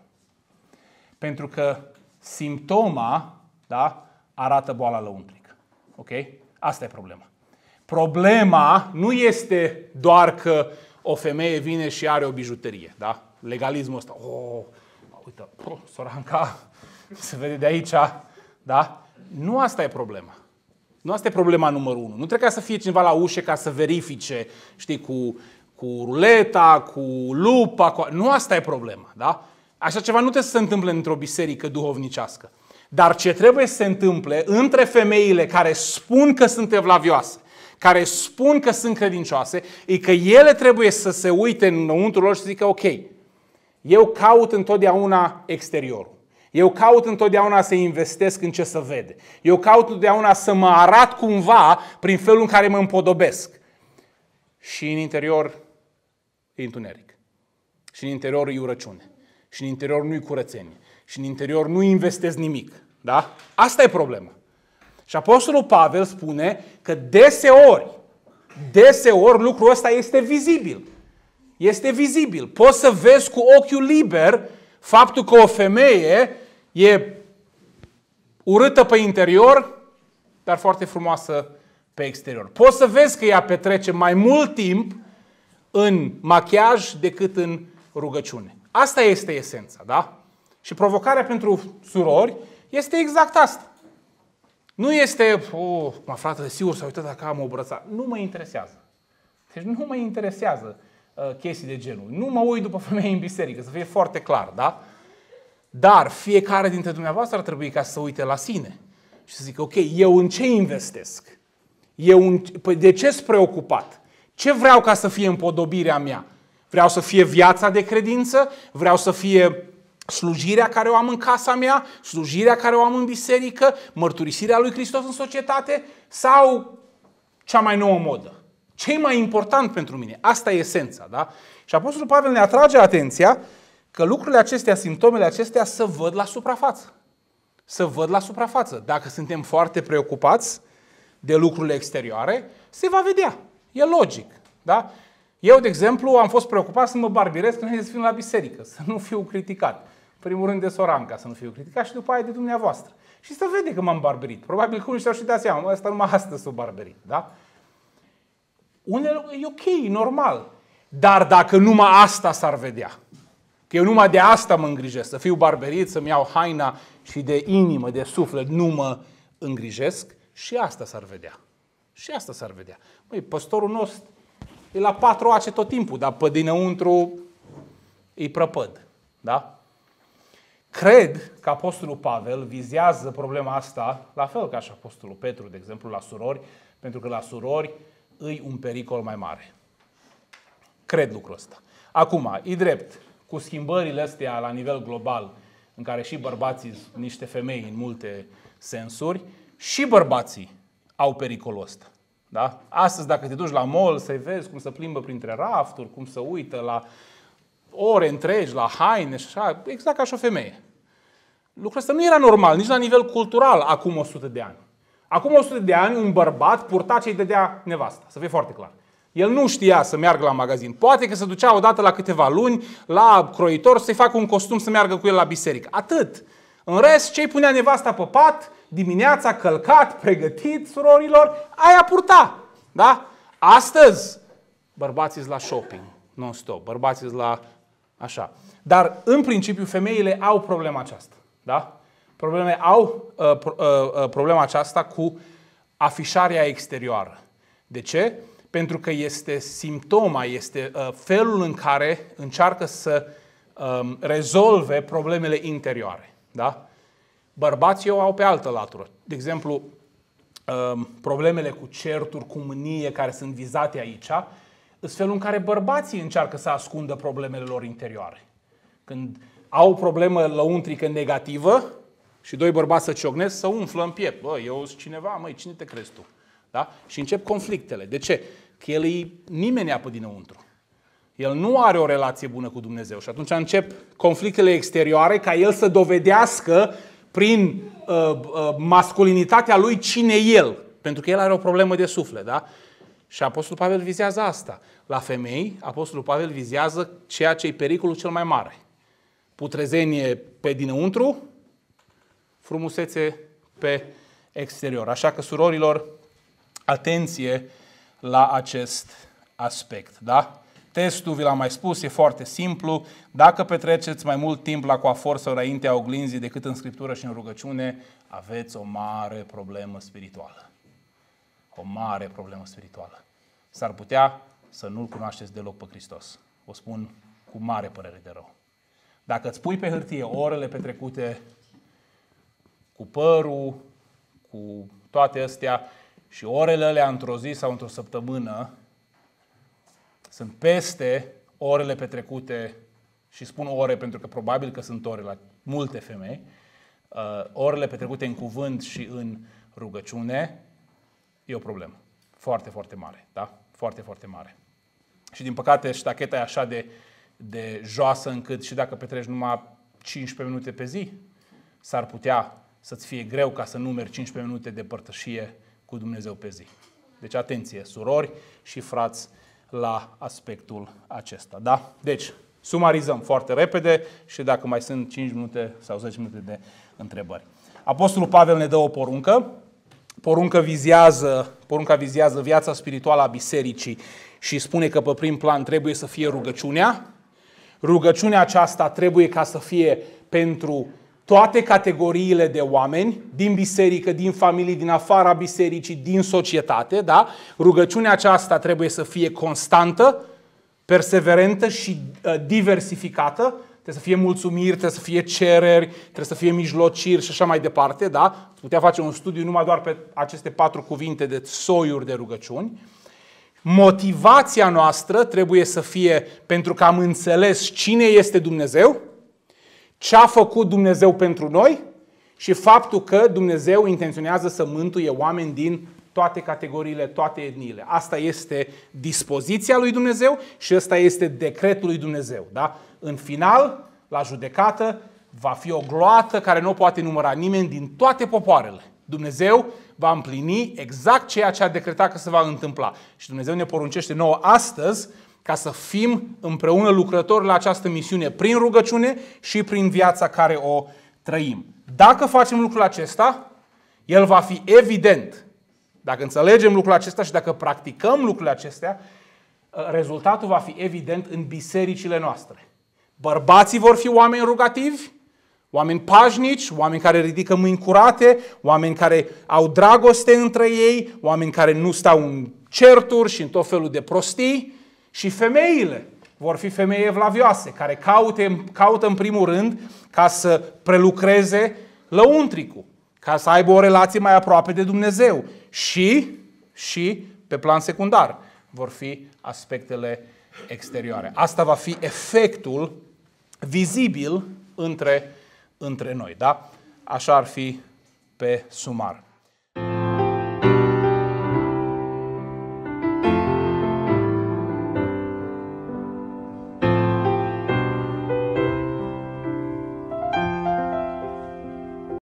Pentru că simptoma, da, arată boala lăuntrică. Ok? Asta e problema. Problema nu este doar că o femeie vine și are o bijuterie. Da? Legalismul ăsta. Oh, uite, oh, soranca, se vede de aici. Da? Nu asta e problema. Nu asta e problema numărul unu. Nu trebuie să fie cineva la ușă ca să verifice, știi, cu, cu ruleta, cu lupa. Cu... Nu asta e problema. Da? Așa ceva nu trebuie să se întâmple într-o biserică duhovnicească. Dar ce trebuie să se întâmple între femeile care spun că sunt evlavioase, care spun că sunt credincioase, e că ele trebuie să se uite înăuntru lor și să zică, ok, eu caut întotdeauna exteriorul. Eu caut întotdeauna să investesc în ce să vede. Eu caut întotdeauna să mă arat cumva prin felul în care mă împodobesc. Și în interior e întuneric. Și în interior e urăciune. Și în interior nu e curățenie. Și în interior nu investesc nimic. Da? Asta e problema. Și Apostolul Pavel spune că deseori, deseori lucrul ăsta este vizibil. Este vizibil. Poți să vezi cu ochiul liber faptul că o femeie e urâtă pe interior, dar foarte frumoasă pe exterior. Poți să vezi că ea petrece mai mult timp în machiaj decât în rugăciune. Asta este esența, da? Și provocarea pentru surori este exact asta. Nu este, oh, mă, fratele, sigur s-a uitat dacă am o brățară. Nu mă interesează. Deci nu mă interesează uh, chestii de genul. Nu mă uit după femei în biserică, să fie foarte clar, da? Dar fiecare dintre dumneavoastră ar trebui ca să uite la sine și să zică, ok, eu în ce investesc? Eu în, păi de ce sunt preocupat? Ce vreau ca să fie împodobirea mea? Vreau să fie viața de credință? Vreau să fie slujirea care o am în casa mea? Slujirea care o am în biserică? Mărturisirea lui Hristos în societate? Sau cea mai nouă modă? Ce e mai important pentru mine? Asta e esența, da? Și Apostolul Pavel ne atrage atenția că lucrurile acestea, simptomele acestea, să văd la suprafață. Să văd la suprafață. Dacă suntem foarte preocupați de lucrurile exterioare, se va vedea. E logic. Da? Eu, de exemplu, am fost preocupat să mă barbirez când să fiu la biserică, să nu fiu criticat. În primul rând de Soranca să nu fiu criticat și după aia de dumneavoastră. Și să vede că m-am barberit. Probabil că unii și-au și dat seama, ăsta numai astăzi s-a barberit. Da? Unele e ok, normal. Dar dacă numai asta s-ar vedea, că eu numai de asta mă îngrijesc, să fiu barberit, să-mi iau haina și de inimă, de suflet, nu mă îngrijesc, și asta s-ar vedea. Și asta s-ar vedea. Măi, păstorul nostru e la patru ace tot timpul, dar pe dinăuntru e prăpăd. Da? Cred că Apostolul Pavel vizează problema asta, la fel ca și Apostolul Petru, de exemplu, la surori, pentru că la surori îi un pericol mai mare. Cred lucrul ăsta. Acum, e drept, cu schimbările astea la nivel global, în care și bărbații sunt niște femei în multe sensuri, și bărbații au pericolul ăsta. Da? Astăzi, dacă te duci la mall să-i vezi cum se plimbă printre rafturi, cum se uită la ore întregi, la haine și așa, exact ca și o femeie. Lucrul ăsta nu era normal, nici la nivel cultural, acum o sută de ani. Acum o sută de ani, un bărbat purta ce-i dădea nevasta, să fie foarte clar. El nu știa să meargă la magazin. Poate că se ducea odată la câteva luni la croitor să-i facă un costum să meargă cu el la biserică. Atât. În rest, ce-i punea nevasta pe pat, dimineața călcat, pregătit, surorilor, aia purta. Da? Astăzi, bărbații la shopping, non-stop. Bărbații la așa. Dar, în principiu, femeile au problema aceasta. Da? Probleme au uh, uh, uh, problema aceasta cu afișarea exterioară. De ce? Pentru că este simptoma, este uh, felul în care încearcă să uh, rezolve problemele interioare. Da? Bărbații o au pe altă latură. De exemplu, uh, problemele cu certuri, cu mânie care sunt vizate aici, sunt felul în care bărbații încearcă să ascundă problemele lor interioare. Când au o problemă lăuntrică negativă și doi bărbați să ciocnesc, să umflă în piept. Bă, eu sunt cineva, măi, cine te crezi tu? Da? Și încep conflictele. De ce? Că el e nimeni apă dinăuntru. El nu are o relație bună cu Dumnezeu. Și atunci încep conflictele exterioare ca el să dovedească prin uh, uh, masculinitatea lui cine e el. Pentru că el are o problemă de suflet. Da? Și Apostolul Pavel vizează asta. La femei, Apostolul Pavel vizează ceea ce e pericolul cel mai mare. Putrezenie pe dinăuntru, frumusețe pe exterior. Așa că, surorilor, atenție la acest aspect. Da? Testul, vi l-am mai spus, e foarte simplu. Dacă petreceți mai mult timp la coafor sau înaintea oglinzii decât în Scriptură și în rugăciune, aveți o mare problemă spirituală. O mare problemă spirituală. S-ar putea să nu-L cunoașteți deloc pe Hristos. O spun cu mare părere de rău. Dacă îți pui pe hârtie orele petrecute cu părul, cu toate astea și orele alea într-o zi sau într-o săptămână sunt peste orele petrecute, și spun ore pentru că probabil că sunt ore la multe femei, uh, orele petrecute în cuvânt și în rugăciune, e o problemă foarte, foarte mare, da? Foarte, foarte mare. Și din păcate ștacheta e așa de, de joasă încât și dacă petreci numai cincisprezece minute pe zi, s-ar putea să-ți fie greu ca să numeri cincisprezece minute de părtășie cu Dumnezeu pe zi. Deci atenție, surori și frați, la aspectul acesta. Da? Deci, sumarizăm foarte repede și dacă mai sunt cinci minute sau zece minute de întrebări. Apostolul Pavel ne dă o poruncă. Porunca vizează, porunca vizează viața spirituală a bisericii și spune că pe prim plan trebuie să fie rugăciunea. Rugăciunea aceasta trebuie ca să fie pentru toate categoriile de oameni, din biserică, din familie, din afara bisericii, din societate. Da? Rugăciunea aceasta trebuie să fie constantă, perseverentă și uh, diversificată. Trebuie să fie mulțumiri, trebuie să fie cereri, trebuie să fie mijlociri și așa mai departe. Da? Putea face un studiu numai doar pe aceste patru cuvinte de soiuri de rugăciuni. Motivația noastră trebuie să fie pentru că am înțeles cine este Dumnezeu, ce a făcut Dumnezeu pentru noi și faptul că Dumnezeu intenționează să mântuie oameni din toate categoriile, toate etniile. Asta este dispoziția lui Dumnezeu și ăsta este decretul lui Dumnezeu. Da? În final, la judecată, va fi o gloată care nu poate număra nimeni din toate popoarele. Dumnezeu va împlini exact ceea ce a decretat că se va întâmpla. Și Dumnezeu ne poruncește nouă astăzi ca să fim împreună lucrători la această misiune prin rugăciune și prin viața care o trăim. Dacă facem lucrul acesta, el va fi evident. Dacă înțelegem lucrul acesta și dacă practicăm lucrurile acestea, rezultatul va fi evident în bisericile noastre. Bărbații vor fi oameni rugativi, oameni pașnici, oameni care ridică mâini curate, oameni care au dragoste între ei, oameni care nu stau în certuri și în tot felul de prostii. Și femeile vor fi femei evlavioase, care caute, caută în primul rând ca să prelucreze lăuntricul, ca să aibă o relație mai aproape de Dumnezeu. Și, și pe plan secundar, vor fi aspectele exterioare. Asta va fi efectul vizibil între, între noi. Da? Așa ar fi pe sumar.